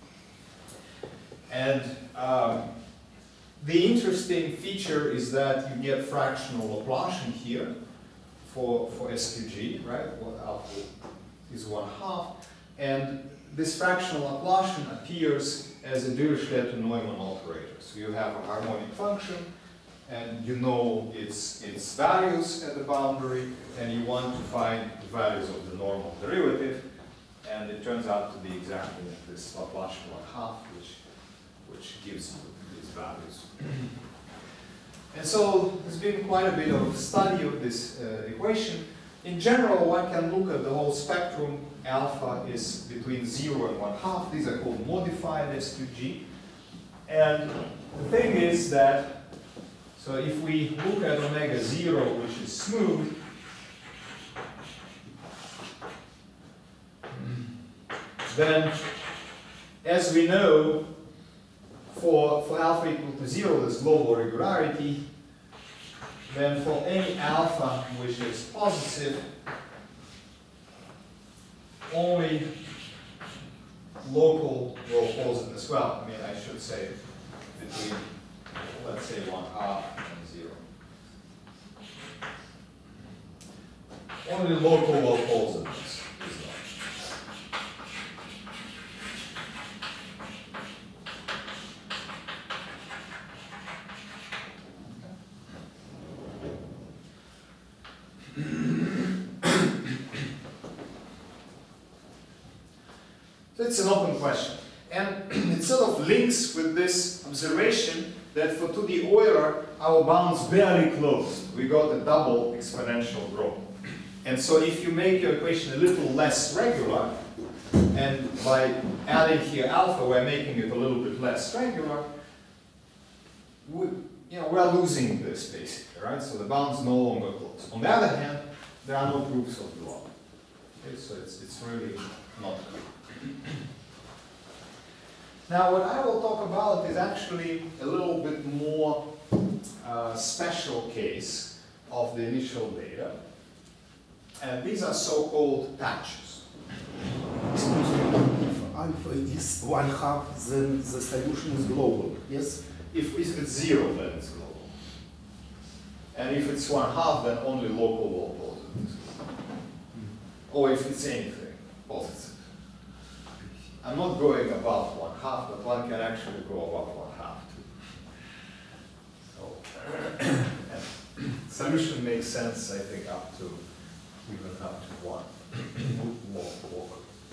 S2: And the interesting feature is that you get fractional Laplacian here for SQG, right? What alpha is 1/2. And this fractional Laplacian appears as a Dirichlet-Neumann operator. So you have a harmonic function, and you know its values at the boundary, and you want to find the values of the normal derivative, and it turns out to be exactly this Laplacian 1/2, which gives you these values. And so there's been quite a bit of study of this equation. In general, one can look at the whole spectrum. Alpha is between 0 and 1/2. These are called modified SQG. And the thing is that, so if we look at omega 0, which is smooth, then as we know, for alpha equal to 0, there's global regularity. Then for any alpha which is positive, only local will posit as well. I mean, I should say between, let's say, 1/2 and 0. Only local will posit this. It's an open question, and it sort of links with this observation that for 2D Euler, our bounds barely closed. We got a double exponential growth. And so if you make your equation a little less regular, and by adding here alpha, we're making it a little bit less regular, we're losing this basically, right? So the bounds no longer close. On the other hand, there are no proofs of the law. Okay, so it's really not clear. Now, what I will talk about is actually a little bit more special case of the initial data. And these are so-called patches.
S3: Excuse me, if alpha is 1/2, then the solution is global, yes?
S2: If it's 0, then it's global. And if it's 1/2, then only local will posit. Or if it's anything positive. I'm not going above 1/2, but one can actually go above 1/2 too. So, solution makes sense, I think, even up to 1. More.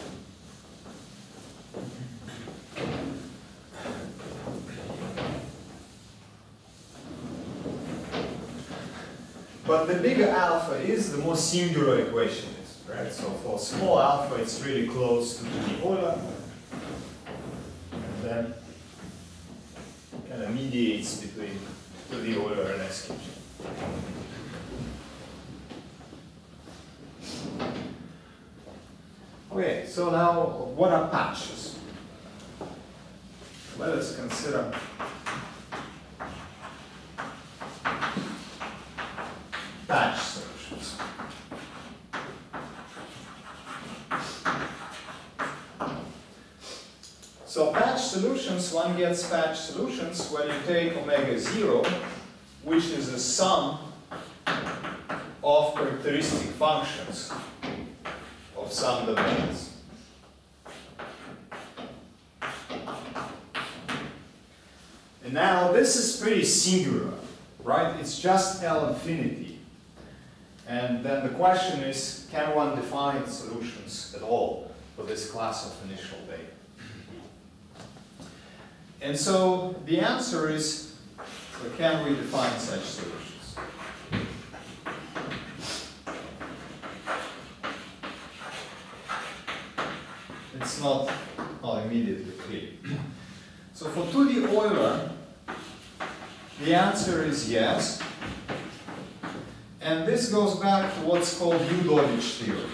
S2: But the bigger alpha is, the more singular equation is, right? So for small alpha, it's really close to the Euler. And then kind of mediates between the Euler and SKG. Okay, so now what are patches? Let us consider patch solutions. So patch solutions, one gets patch solutions when you take omega 0, which is a sum of characteristic functions of some domains. And now this is pretty singular, right? It's just L infinity. And then the question is, can one define solutions at all for this class of initial data? And so the answer is, so can we define such solutions? It's not immediately clear. So for 2D Euler, the answer is yes. And this goes back to what's called Udovich theory.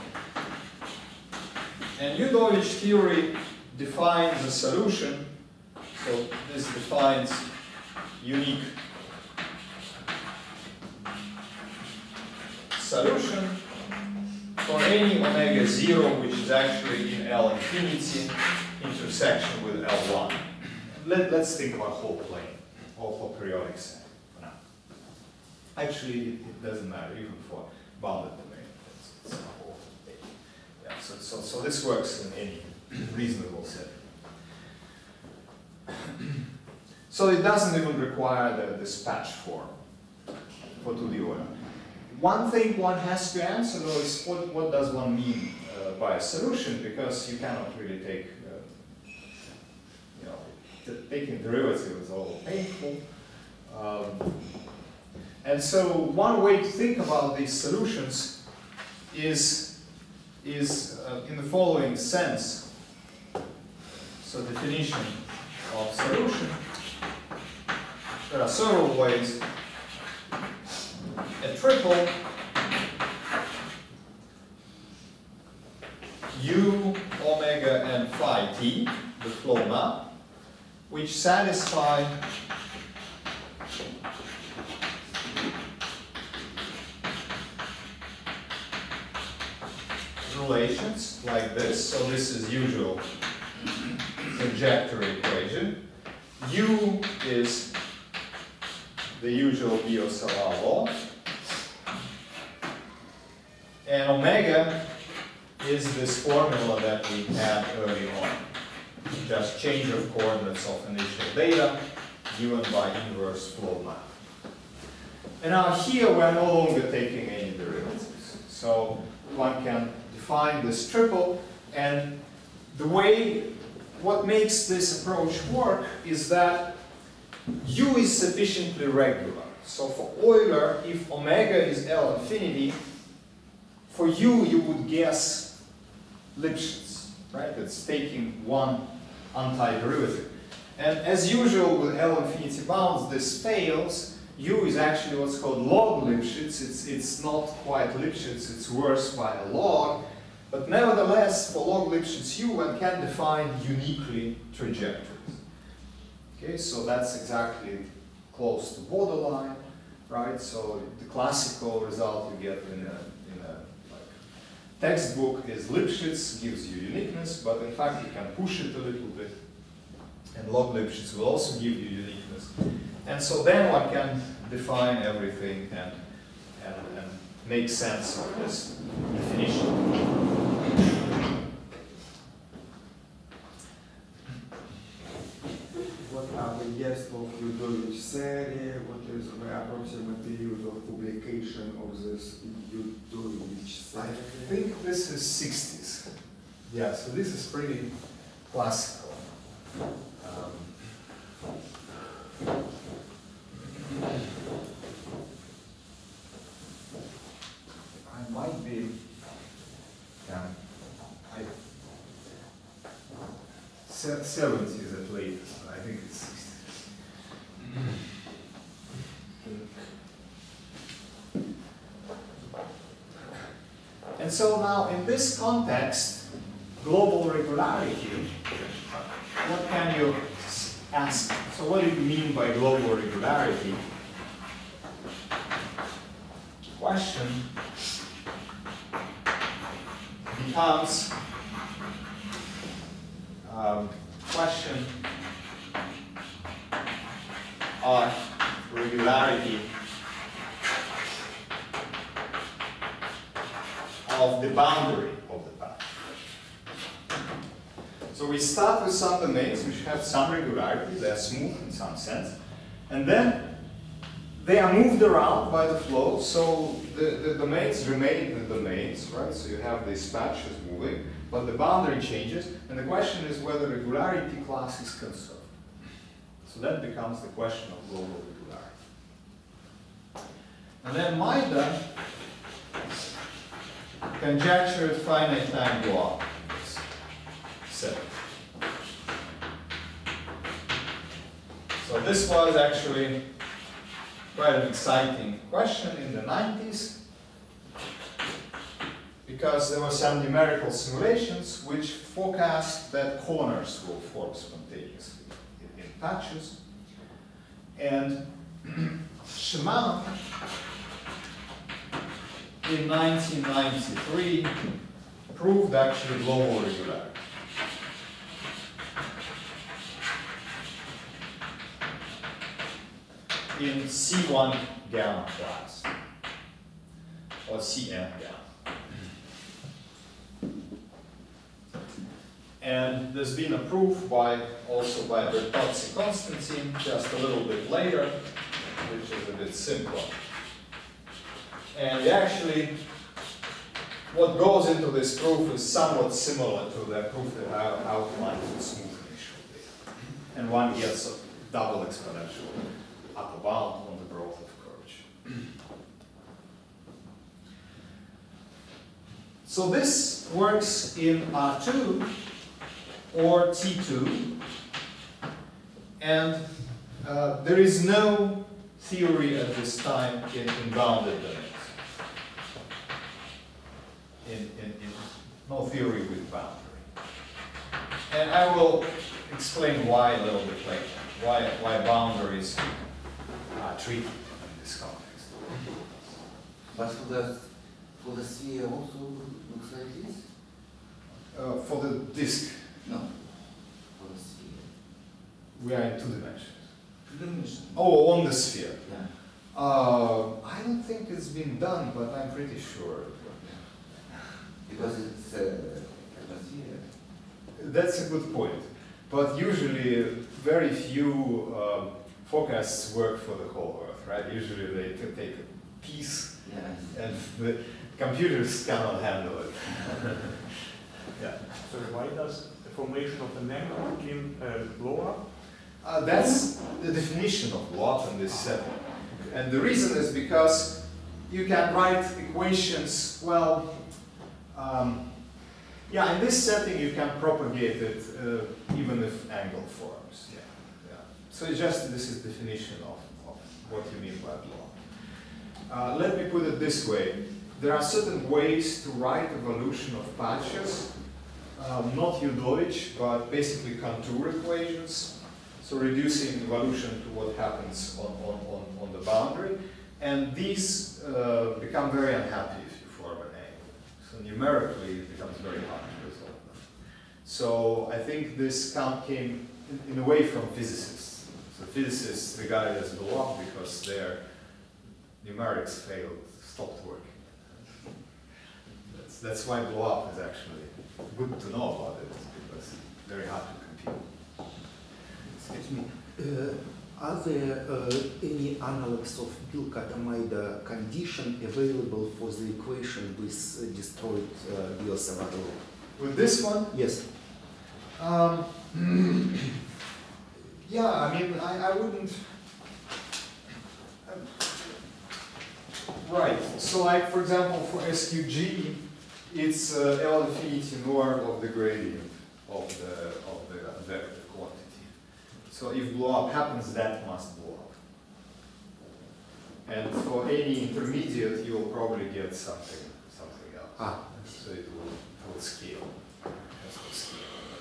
S2: And Udovich theory defines a solution. So this defines unique solution for any omega 0, which is actually in L infinity intersection with L1. Let's think about whole plane or for periodic set for now. Actually, it doesn't matter even for bounded domain. It's a whole thing. Yeah, so this works in any reasonable setting. So it doesn't even require this patch form for 2D Euler. One thing one has to answer though is what does one mean by a solution, because you cannot really take, taking derivative is all painful. And so one way to think about these solutions is in the following sense. So definition of solution. There are several ways. A triple U omega and phi t, the flow map, which satisfy relations like this. So this is usual trajectory equation. U is the usual Biot-Savart law. And omega is this formula that we had early on. Just change of coordinates of initial data given by inverse flow map. And now here we're no longer taking any derivatives. So one can define this triple, and the way, what makes this approach work is that U is sufficiently regular. So for Euler, if omega is L infinity, for U you would guess Lipschitz, right? It's taking one antiderivative. And as usual with L infinity bounds, this fails. U is actually what's called log Lipschitz. It's not quite Lipschitz, it's worse by a log. But nevertheless, for log Lipschitz U, one can define uniquely trajectories. Okay, so that's exactly close to borderline, right? So the classical result you get in a like textbook is Lipschitz gives you uniqueness, but in fact you can push it a little bit, and log Lipschitz will also give you uniqueness. And so then one can define everything and make sense of this definition.
S1: What are the years of Yudovich series? What is the approximate period of publication of this Yudovich
S2: I
S1: series?
S2: think this is 60s. Yeah, so this is pretty classical. I might be, yeah, 70s at latest. I think it's 60s. And so now in this context, global regularity, what can you ask? So what do you mean by global regularity? Question becomes question of regularity of the boundary of the path. So we start with some domains which have some regularity, they're smooth in some sense, and then they are moved around by the flow, so the domains remain the domains, right? So you have these patches moving, but the boundary changes, and the question is whether regularity class is conserved. So that becomes the question of global regularity. And then Maida conjectured finite time block in this set. So this was actually quite an exciting question in the 90s, because there were some numerical simulations which forecast that corners will form spontaneously in patches. And Shimano in 1993 proved actually global regularity. In C1 gamma class, or Cn gamma. And there's been a proof also by Bertozzi Constantine just a little bit later, which is a bit simpler. And actually, what goes into this proof is somewhat similar to the proof that I outlined for smooth initial data. And one gets a double exponential upper bound on the growth of curvature. So this works in R2 or T2, and there is no theory at this time in bounded domains. No theory with boundary. And I will explain why a little bit later, why boundaries are treated in this context.
S4: But for the sphere also looks like this?
S2: For the disk,
S4: No, for the sphere.
S2: we are in 2 dimensions.
S4: 2 dimensions.
S2: Oh, on the sphere.
S4: Yeah.
S2: I don't think it's been done, but I'm pretty sure.
S4: Because it's a sphere.
S2: That's a good point. But usually, very few forecasts work for the whole Earth, right? Usually they take a piece,
S4: Yeah.
S2: and the computers cannot handle it. Yeah.
S5: So why does the formation of the membrane blow up?
S2: That's the definition of blob in this setting. And the reason is because you can write equations, well, yeah, in this setting you can propagate it even if angle forms. Yeah, yeah. So it's just this is definition of what you mean by blob. Let me put it this way. There are certain ways to write evolution of patches, not U-Deutsch, but basically contour equations. So reducing evolution to what happens on the boundary. And these become very unhappy if you form an angle. So numerically it becomes very hard to resolve them. So I think this came in a way from physicists. So physicists regard it as blob because their numerics failed, stopped working. That's why blob is actually good to know about it, because it's very hard to compute.
S3: Excuse me. Are there any analogs of Bill-Katamida condition available for the equation with destroyed Biot-Savart law?
S2: With this one?
S3: Yes.
S2: Yeah, I mean, I wouldn't. Right. So, like for example, for SQG, it's L infinity norm of the gradient of the vector quantity. So if blow up happens, that must blow up. And for any intermediate, you will probably get something else.
S3: Ah.
S2: So it will scale. It will scale.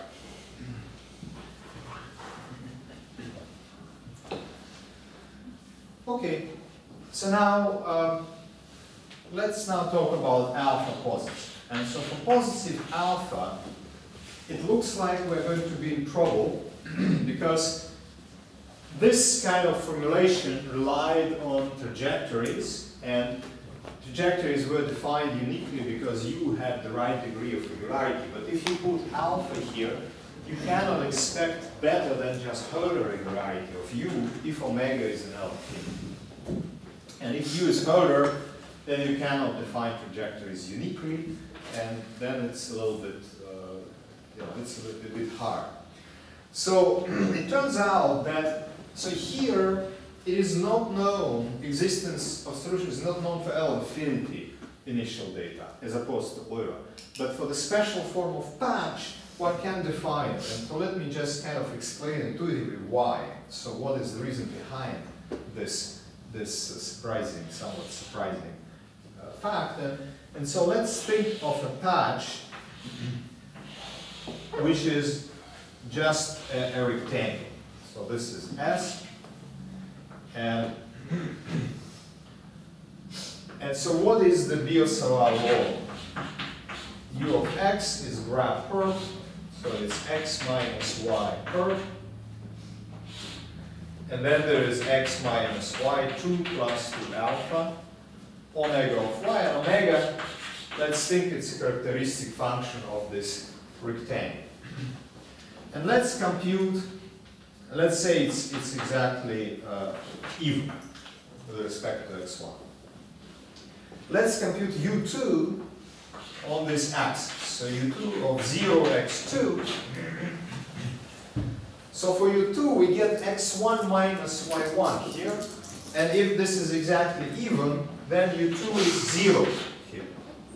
S2: Okay. So now let's now talk about alpha positive. And so for positive alpha, it looks like we're going to be in trouble because this kind of formulation relied on trajectories, and trajectories were defined uniquely because U had the right degree of regularity. But if you put alpha here, you cannot expect better than just Hölder regularity of U if omega is an LP. And if U is Hölder, then you cannot define trajectories uniquely, and then it's a little bit, it's a bit hard. So it turns out that, so here it is not known, existence of solution is not known for L infinity initial data, as opposed to Euler. But for the special form of patch, one can define it. And so let me just kind of explain intuitively why. So what is the reason behind this surprising, somewhat surprising fact? And so let's think of a patch which is just a rectangle. So this is S, and so what is the Biot-Savart law? U of x is graph perp, so it's x minus y perp. And then there is x minus y 2 plus 2 alpha, omega of y. And omega, let's think it's a characteristic function of this rectangle. And let's compute, let's say it's exactly even with respect to x1. Let's compute u2 on this axis. So u2 of 0, x2. So for u2 we get x1 minus y1 here. And if this is exactly even, then u2 is 0 here.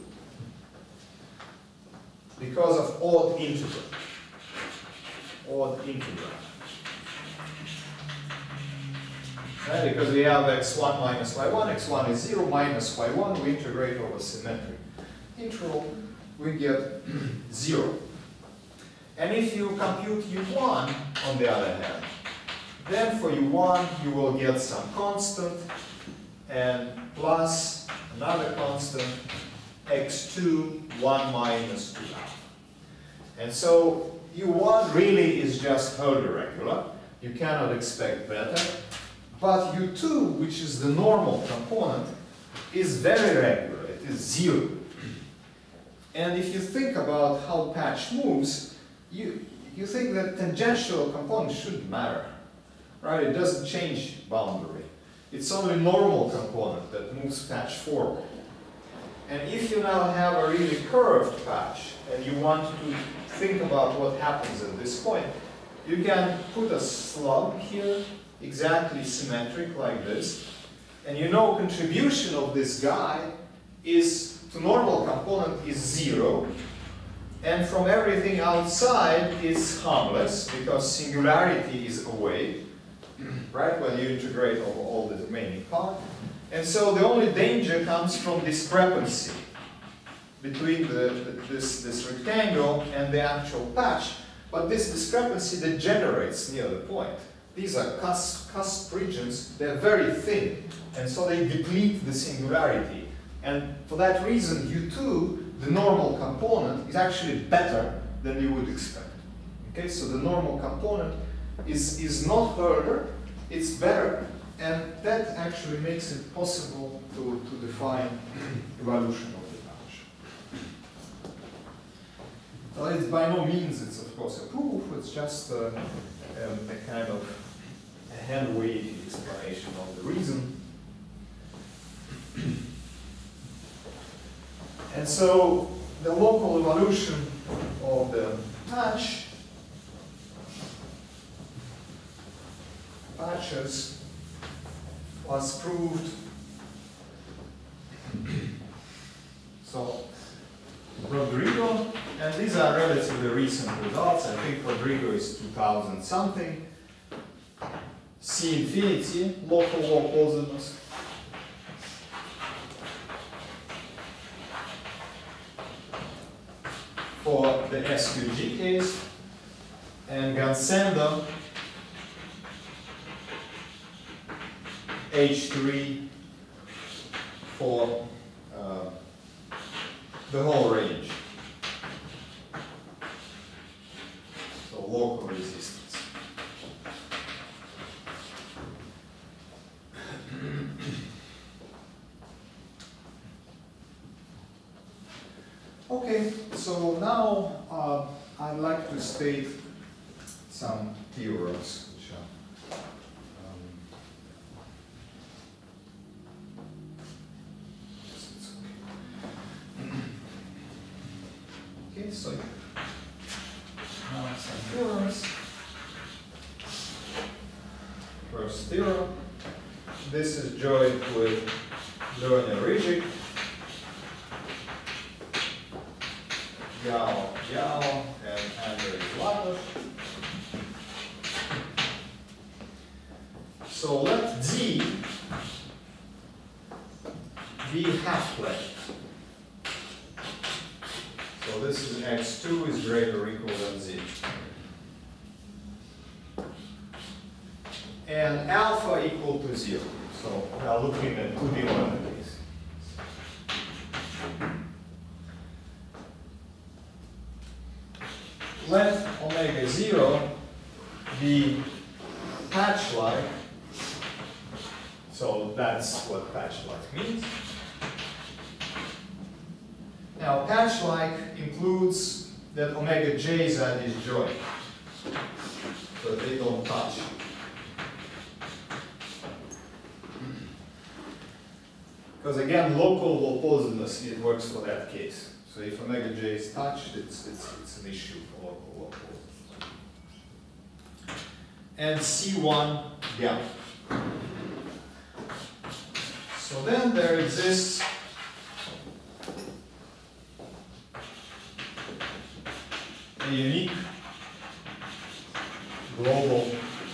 S2: Because of odd integral. Odd integral. Right? Because we have x1 minus y1, x1 is 0, minus y1, we integrate over symmetric interval, we get 0. And if you compute U1 on the other hand, then for U1 you will get some constant and plus another constant x2, 1 minus 2 alpha. And so U1 really is just wholly regular. You cannot expect better. But U2, which is the normal component, is very regular. It is 0. And if you think about how patch moves, you think that tangential component shouldn't matter. Right? It doesn't change boundary. It's only normal component that moves patch forward. And if you now have a really curved patch and you want to think about what happens at this point, you can put a slug here, exactly symmetric like this, and you know contribution of this guy is to normal component is 0, and from everything outside is harmless because singularity is away, right, when you integrate over all the remaining part. And so the only danger comes from discrepancy between this rectangle and the actual patch. But this discrepancy degenerates near the point. These are cusp regions, they're very thin, and so they deplete the singularity. And for that reason, U2, the normal component, is actually better than you would expect. Okay, so the normal component is not further, it's better, and that actually makes it possible to define evolution of the patch. So it's by no means, it's of course a proof, it's just a kind of a hand-wavy explanation of the reason. And so the local evolution of the patches was proved. So Rodrigo, and these are relatively recent results. I think Rodrigo is 2000 something. C infinity, local Lopolzimos. For the SQG case, and Gansendo H3 for the whole range. So local resistance. Okay, so now I'd like to state some theorems which are okay, so now some theorems. First theorem. This is joined with Lerner Rijik, Yao, and Andrei Zlatosh. So let D be half-length. So this is x2 is greater or equal than z. And alpha equal to 0. So we are looking at 2D quantities. Let omega 0 be patch-like. So that's what patch-like means. Now patch-like includes that omega j's are disjoint, so they don't touch. Because again, local Lopolzimos, it works for that case. So if omega j is touched, it's an issue for local Lopolzimos. And C1 gamma. So then there exists a unique global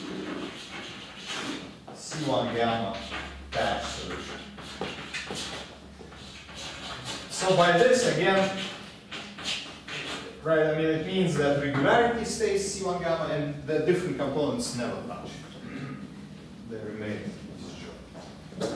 S2: C1 gamma patch solution. So by this again, right? I mean, it means that regularity stays C1 gamma and the different components never touch. They remain disjoint.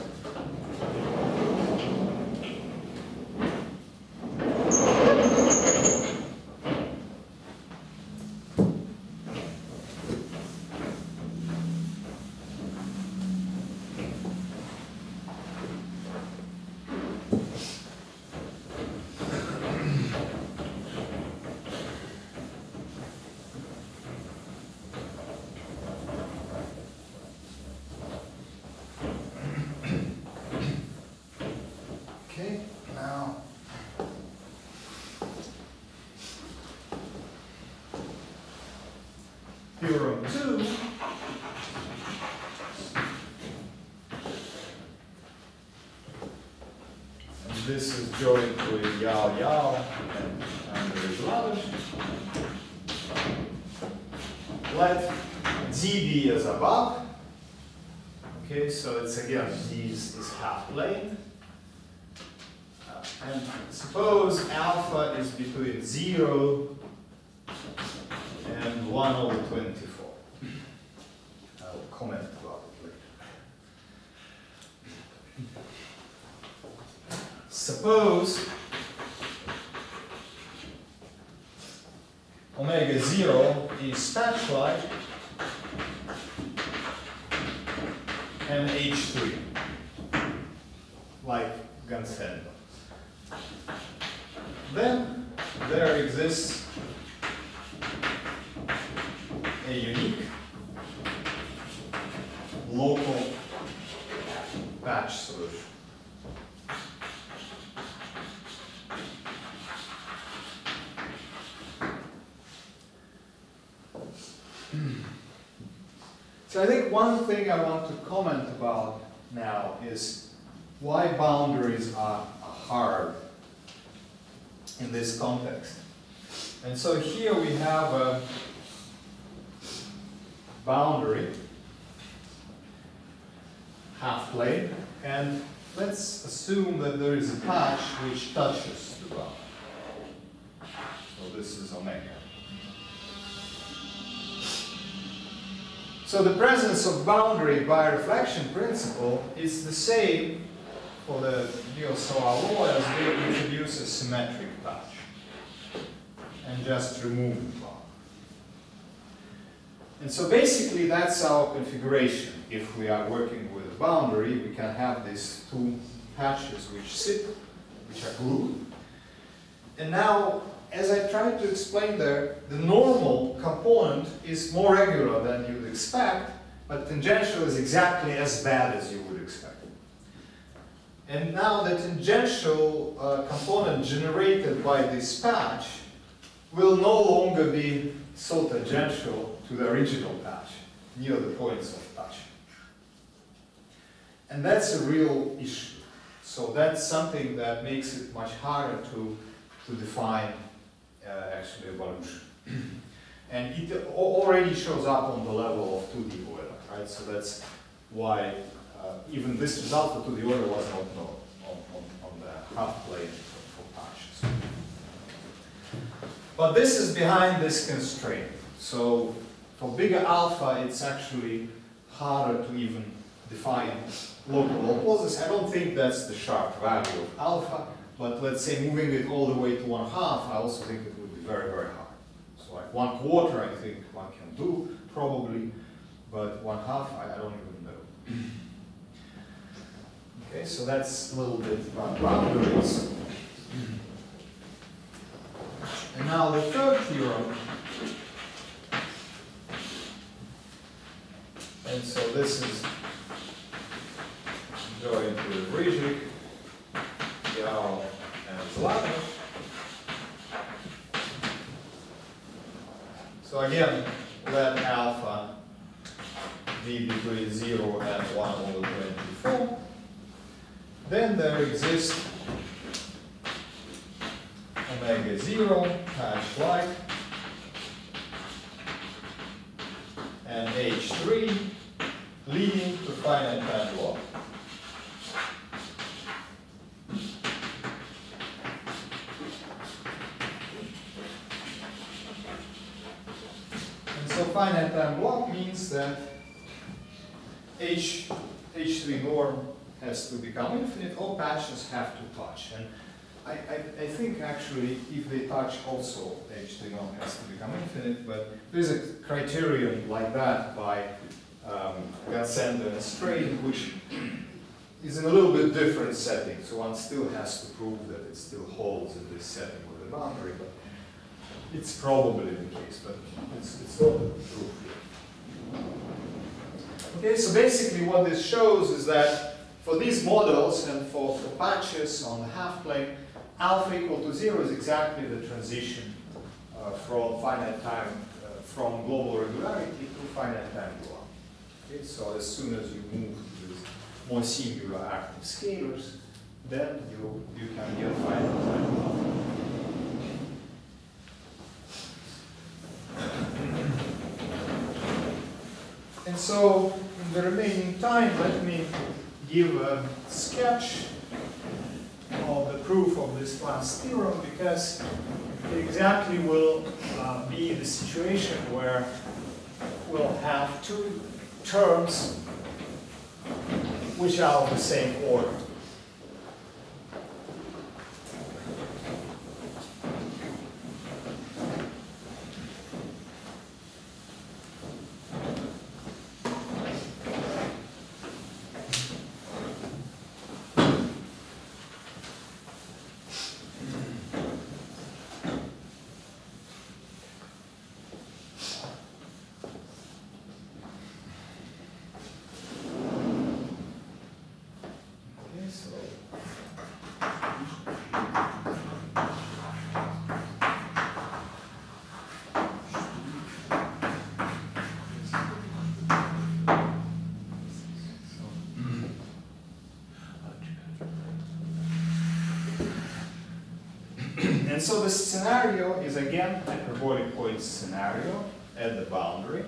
S2: Okay, now theorem 2 and this is joined with Yao and Andrei Vladish. Let D be as above. Okay, so it's again D is half plane. And suppose alpha is between 0 and 1/24. I'll comment about it later. Suppose omega 0 is patch-like and H3, like Gunn-Sendon. Then there exists a unique local patch solution. So I think one thing I want to comment about now is why boundaries are hard in this context. And so here we have a boundary, half plane, and let's assume that there is a patch which touches the boundary. So this is omega. So the presence of boundary by reflection principle is the same for the Biot-Savart law as we introduce a symmetric patch and just remove the boundary. And so basically that's our configuration. If we are working with a boundary, we can have these two patches which sit, which are glued. And now, as I tried to explain there, the normal component is more regular than you'd expect, but tangential is exactly as bad as you would expect. And now the tangential component generated by this patch will no longer be so tangential to the original patch, near the points of touch. And that's a real issue. So that's something that makes it much harder to define actually evolution. And it already shows up on the level of 2D Euler, right? So that's why even this result for 2D Euler was not known on the half plane for patches. But this is behind this constraint. So for bigger alpha, it's actually harder to even define local locals. I don't think that's the sharp value of alpha, but let's say moving it all the way to 1/2, I also think it would be very, very hard. So like 1/4, I think one can do, probably, but 1/2, I don't even know. Okay, so that's a little bit about boundaries. And now the third theorem. And so this is going to Rijik, Yao, and Zlatan. So again, let alpha be between 0 and 1/24. Then there exists omega 0, patch-like, and H3 leading to finite band law. finite time block means that H3 norm has to become infinite, all patches have to touch. And I think actually if they touch also H3 norm has to become infinite, but there's a criterion like that by Gansender and Strain, which is in a little bit different setting, so one still has to prove that it still holds in this setting with the boundary, but it's probably the case, but it's not true. Okay, so basically what this shows is that for these models and for patches on the half plane, alpha equal to 0 is exactly the transition from finite time, from global regularity to finite time block. Okay, so as soon as you move to these more singular active scalars, then you can get finite time block. And so, in the remaining time, let me give a sketch of the proof of this class theorem, because it exactly will be the situation where we'll have two terms which are of the same order. And so the scenario is again hyperbolic point scenario at the boundary.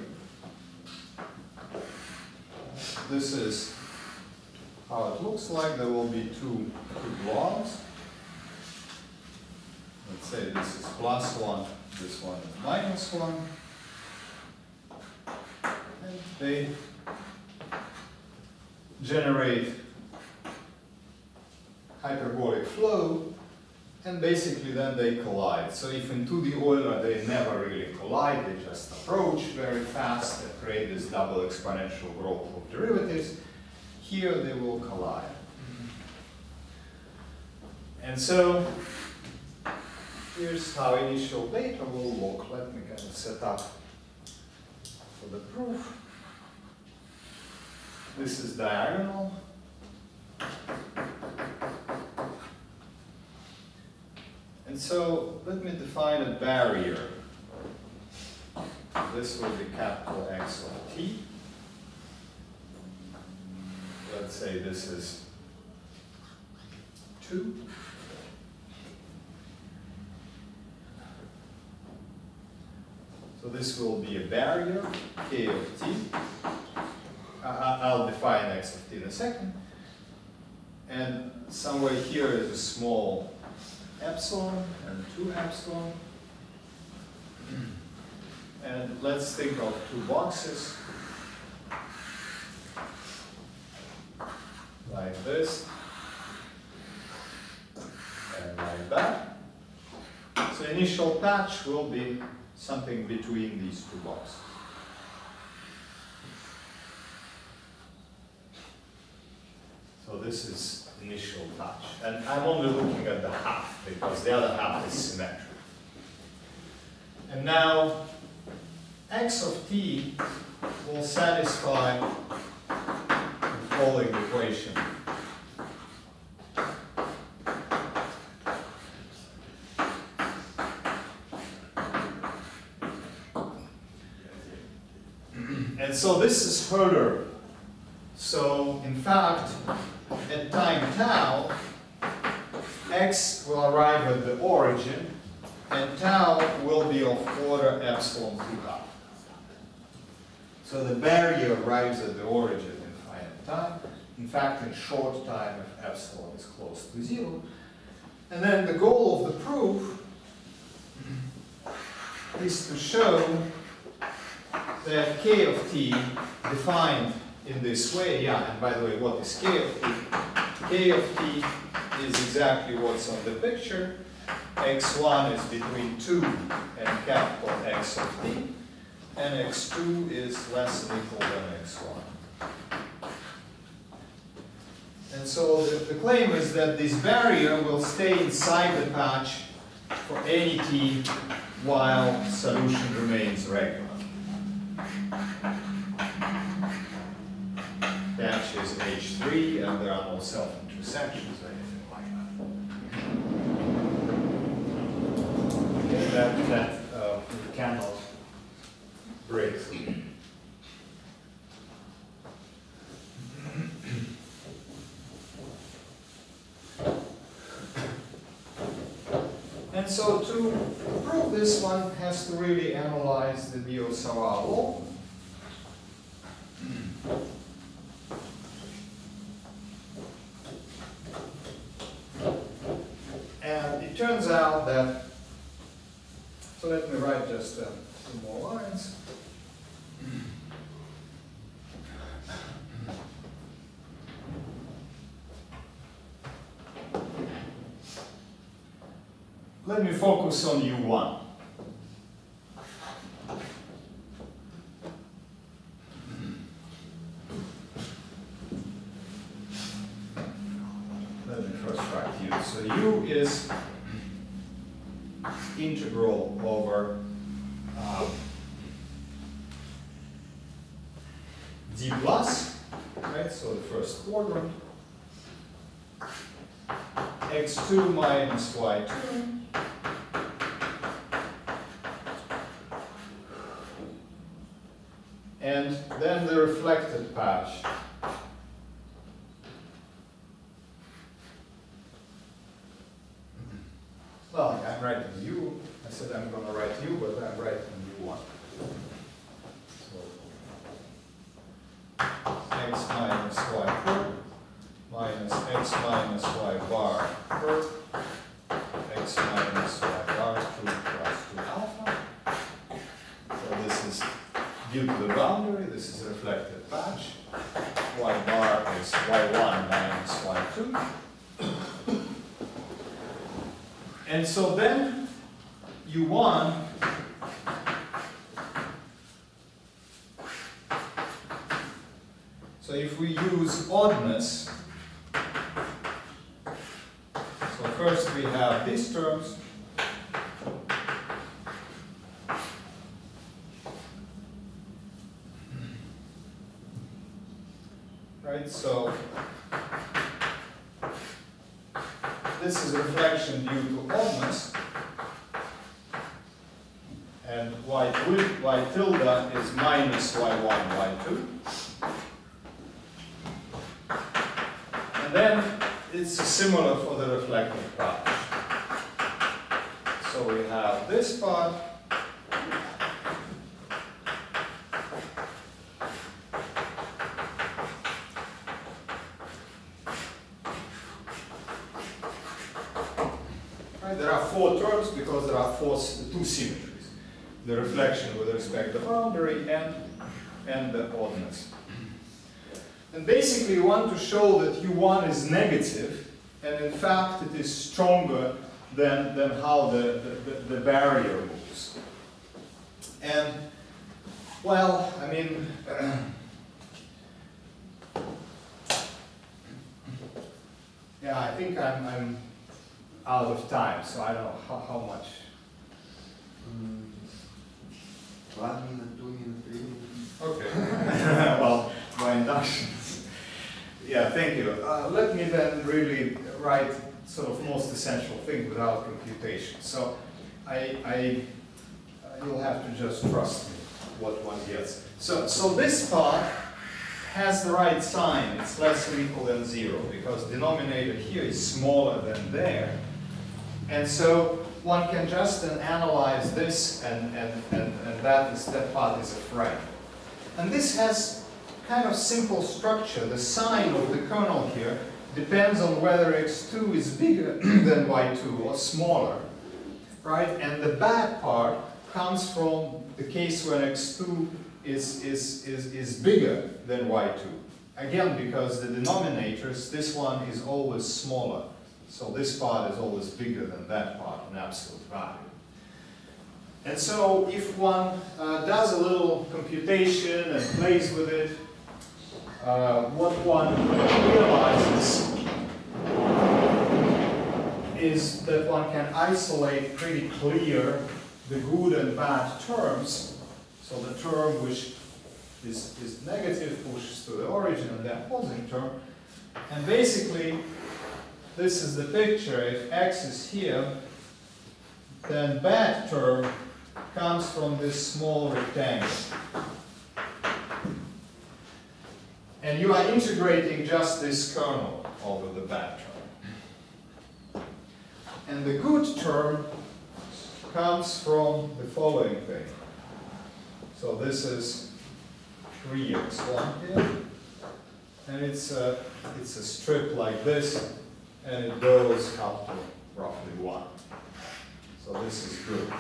S2: This is how it looks like. There will be two blobs. Let's say this is +1, this one is -1. And they generate hyperbolic flow. And basically then they collide. So if in 2D Euler they never really collide, they just approach very fast and create this double exponential growth of derivatives, here they will collide. And so here's how initial data will look. Let me kind of set up for the proof. This is diagonal. And so let me define a barrier. This will be capital X of t. Let's say this is 2. So this will be a barrier, k of t. I'll define x of t in a second. And somewhere here is a small epsilon and 2 epsilon. And let's think of two boxes like this and like that. So initial patch will be something between these two boxes. So this is initial touch. And I'm only looking at the half because the other half is symmetric. And now x of t will satisfy the following equation. And so this is Herder. So in fact, at time tau, x will arrive at the origin, and tau will be of order epsilon 2 half. So the barrier arrives at the origin in finite time. In fact, in short time, if epsilon is close to 0. And then the goal of the proof is to show that k of t defined in this way, yeah, and by the way, what is k of t? K of t is exactly what's on the picture. x1 is between 2 and capital X of t, and x2 is less than or equal than x1. And so the claim is that this barrier will stay inside the patch for any t while solution remains regular. Patch is H3 and there are no self-intersections or anything like that. Okay, that we cannot break through. And so to prove this, one has to really analyze the Biot-Savart law. And it turns out that, so let me write just a few more lines. Let me focus on U1. Let me first write U. So U is integral over D plus, right? So the first quadrant. X2 minus Y2. And then the reflected patch. Well, I'm writing U. I said I'm going to write U, but I'm writing U1. So x minus y per minus x minus y bar per x minus y bar 2 plus 2 alpha. So this is due to the boundary, this is reflected patch. Y bar is y1 minus y2. And so then U1 so if we use oddness, so first we have these terms. Right, so this is reflection due to oddness, and y tilde is minus y1, y2. And then it's similar for the reflected patch. So we have this part. There are 4 terms because there are two symmetries. The reflection with respect to the boundary and the oddness. And basically we want to show that U1 is negative, and in fact it is stronger than how the barrier moves. And, well, I mean, yeah, I think I'm out of time, so I don't know how much.
S4: 1 minute, 2 minutes, 3 minutes.
S2: Okay. Well, my inductions. Yeah, thank you. Let me then really write sort of most essential thing without computation. So you'll have to just trust me what one gets. So this part has the right sign. It's less or equal than 0 because denominator here is smaller than there. And so one can just then analyze this, and that part is a frame. And this has kind of simple structure. The sign of the kernel here depends on whether x2 is bigger than y2 or smaller, right? And the bad part comes from the case when x2 is bigger than y2. Again, because the denominators, this one is always smaller. So this part is always bigger than that part in absolute value. And so if one does a little computation and plays with it, what one realizes is that one can isolate pretty clear the good and bad terms. So the term which is negative pushes to the origin, and the opposing term. And basically, this is the picture. If x is here, then bad term comes from this small rectangle. And you are integrating just this kernel over the bad term. And the good term comes from the following thing. So this is 3x1 here. And it's a strip like this, and it goes up to roughly 1. So this is good.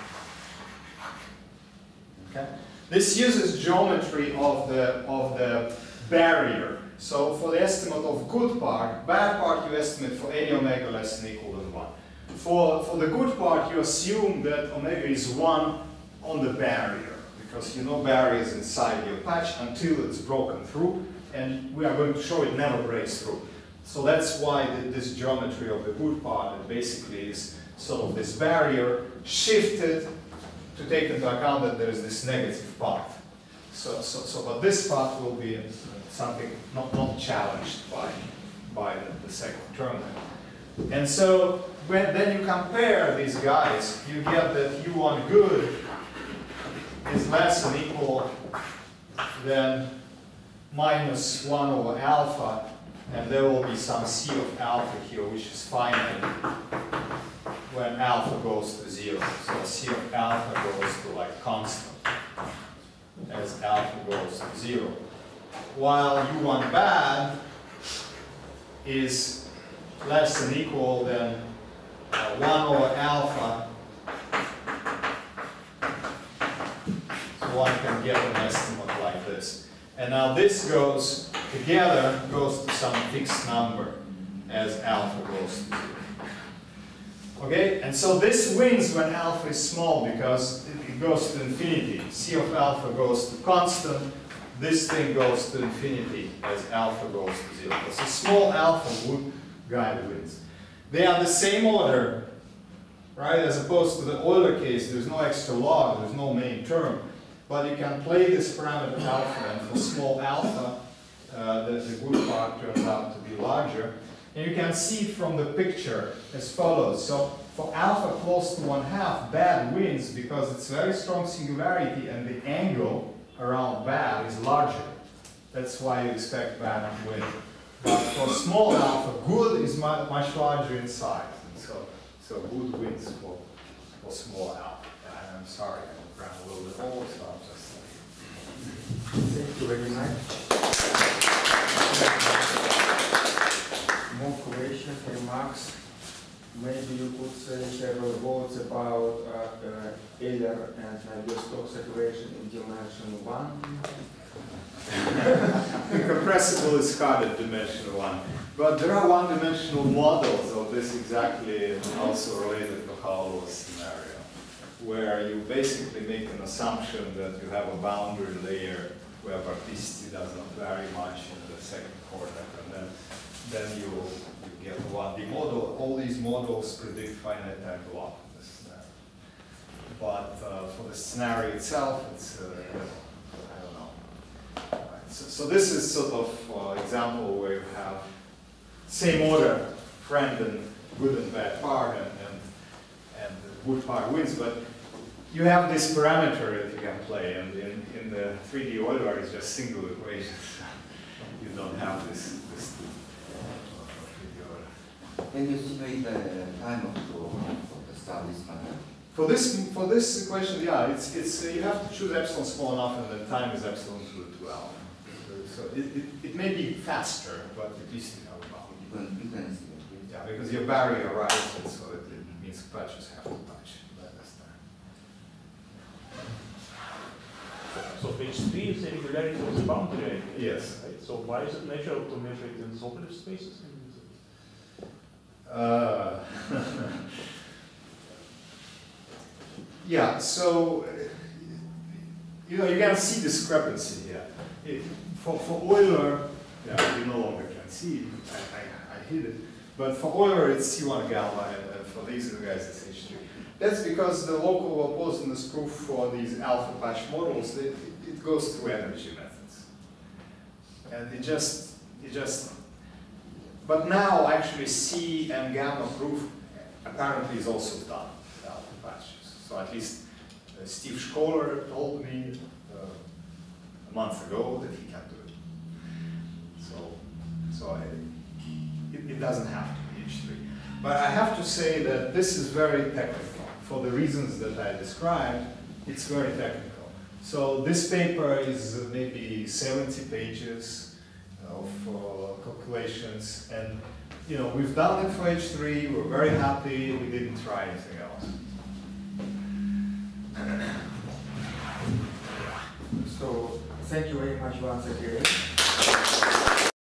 S2: Okay? This uses geometry of the barrier. So for the estimate of good part, bad part you estimate for any omega less than or equal than 1. For the good part, you assume that omega is 1 on the barrier, because you know barrier is inside your patch until it's broken through, and we are going to show it never breaks through. So that's why this geometry of the good part, it basically is sort of this barrier shifted to take into account that there is this negative part. But this part will be something not challenged by the second term. And so then you compare these guys, you get that U1 good is less than or equal than minus 1 over alpha, and there will be some C of alpha here, which is finite when alpha goes to 0. So C of alpha goes to like constant as alpha goes to 0. While U1 bad is less than or equal than 1 over alpha. So one can get an estimate like this. And now this goes together, goes to some fixed number as alpha goes to 0. Okay, and so this wins when alpha is small because it goes to infinity. C of alpha goes to constant. This thing goes to infinity as alpha goes to 0. So small alpha guy wins. They are the same order, right? As opposed to the Euler case, there's no extra log, there's no main term. But you can play this parameter alpha, and for small alpha, the good part turns out to be larger. And you can see from the picture as follows. So for alpha close to 1/2, bad wins because it's very strong singularity and the angle around bad is larger. That's why you expect bad to win. But for small alpha, good is much larger in size. And so good wins for small alpha. And I'm sorry, I ran a little bit over, so I'll just
S1: Thank you very much. More questions, remarks? Maybe you could say several words about Euler and Navier-Stokes equation in dimension 1.
S2: Incompressible is hard at dimension 1. But there are one-dimensional models of this exactly, and also related to Howell's scenario, where you basically make an assumption that you have a boundary layer where vorticity does not vary much in the second quarter, and then you get one. The model, all these models predict finite time block in this scenario. But for the scenario itself, it's I don't know. So this is sort of example where you have same order, friend and good and bad part, and the good part wins. But you have this parameter that you can play, and in the 3D Euler it's just single equations. You don't have this 3D Euler.
S4: Can you estimate the time of the studies?
S2: For this equation, yeah, it's you have to choose epsilon small enough, and the time is epsilon to the 2L. So it may be faster, but at least you have a bound.
S4: You can estimate.
S2: Yeah, because your barrier rises, so it means patches have to touch.
S5: So H3 is the regularity of the boundary area.
S2: Yes.
S5: Right? So why is it natural to measure it in Sobolev spaces?
S2: Yeah, so, you know, you can see discrepancy here. For Euler, yeah, you no longer can see, I hid it, but for Euler it's C1 gamma, and for these guys it's H3. That's because the local oppositeness proof for these alpha patch models, it goes through energy methods. And it just, but now actually C and gamma proof apparently is also done with alpha patches. So at least Steve Scholar told me a month ago that he can do it. So it doesn't have to be H3. But I have to say that this is very technical. For the reasons that I described, it's very technical. So this paper is maybe 70 pages of calculations, and you know, we've done it for H3, we're very happy, we didn't try anything else.
S1: So thank you very much once again.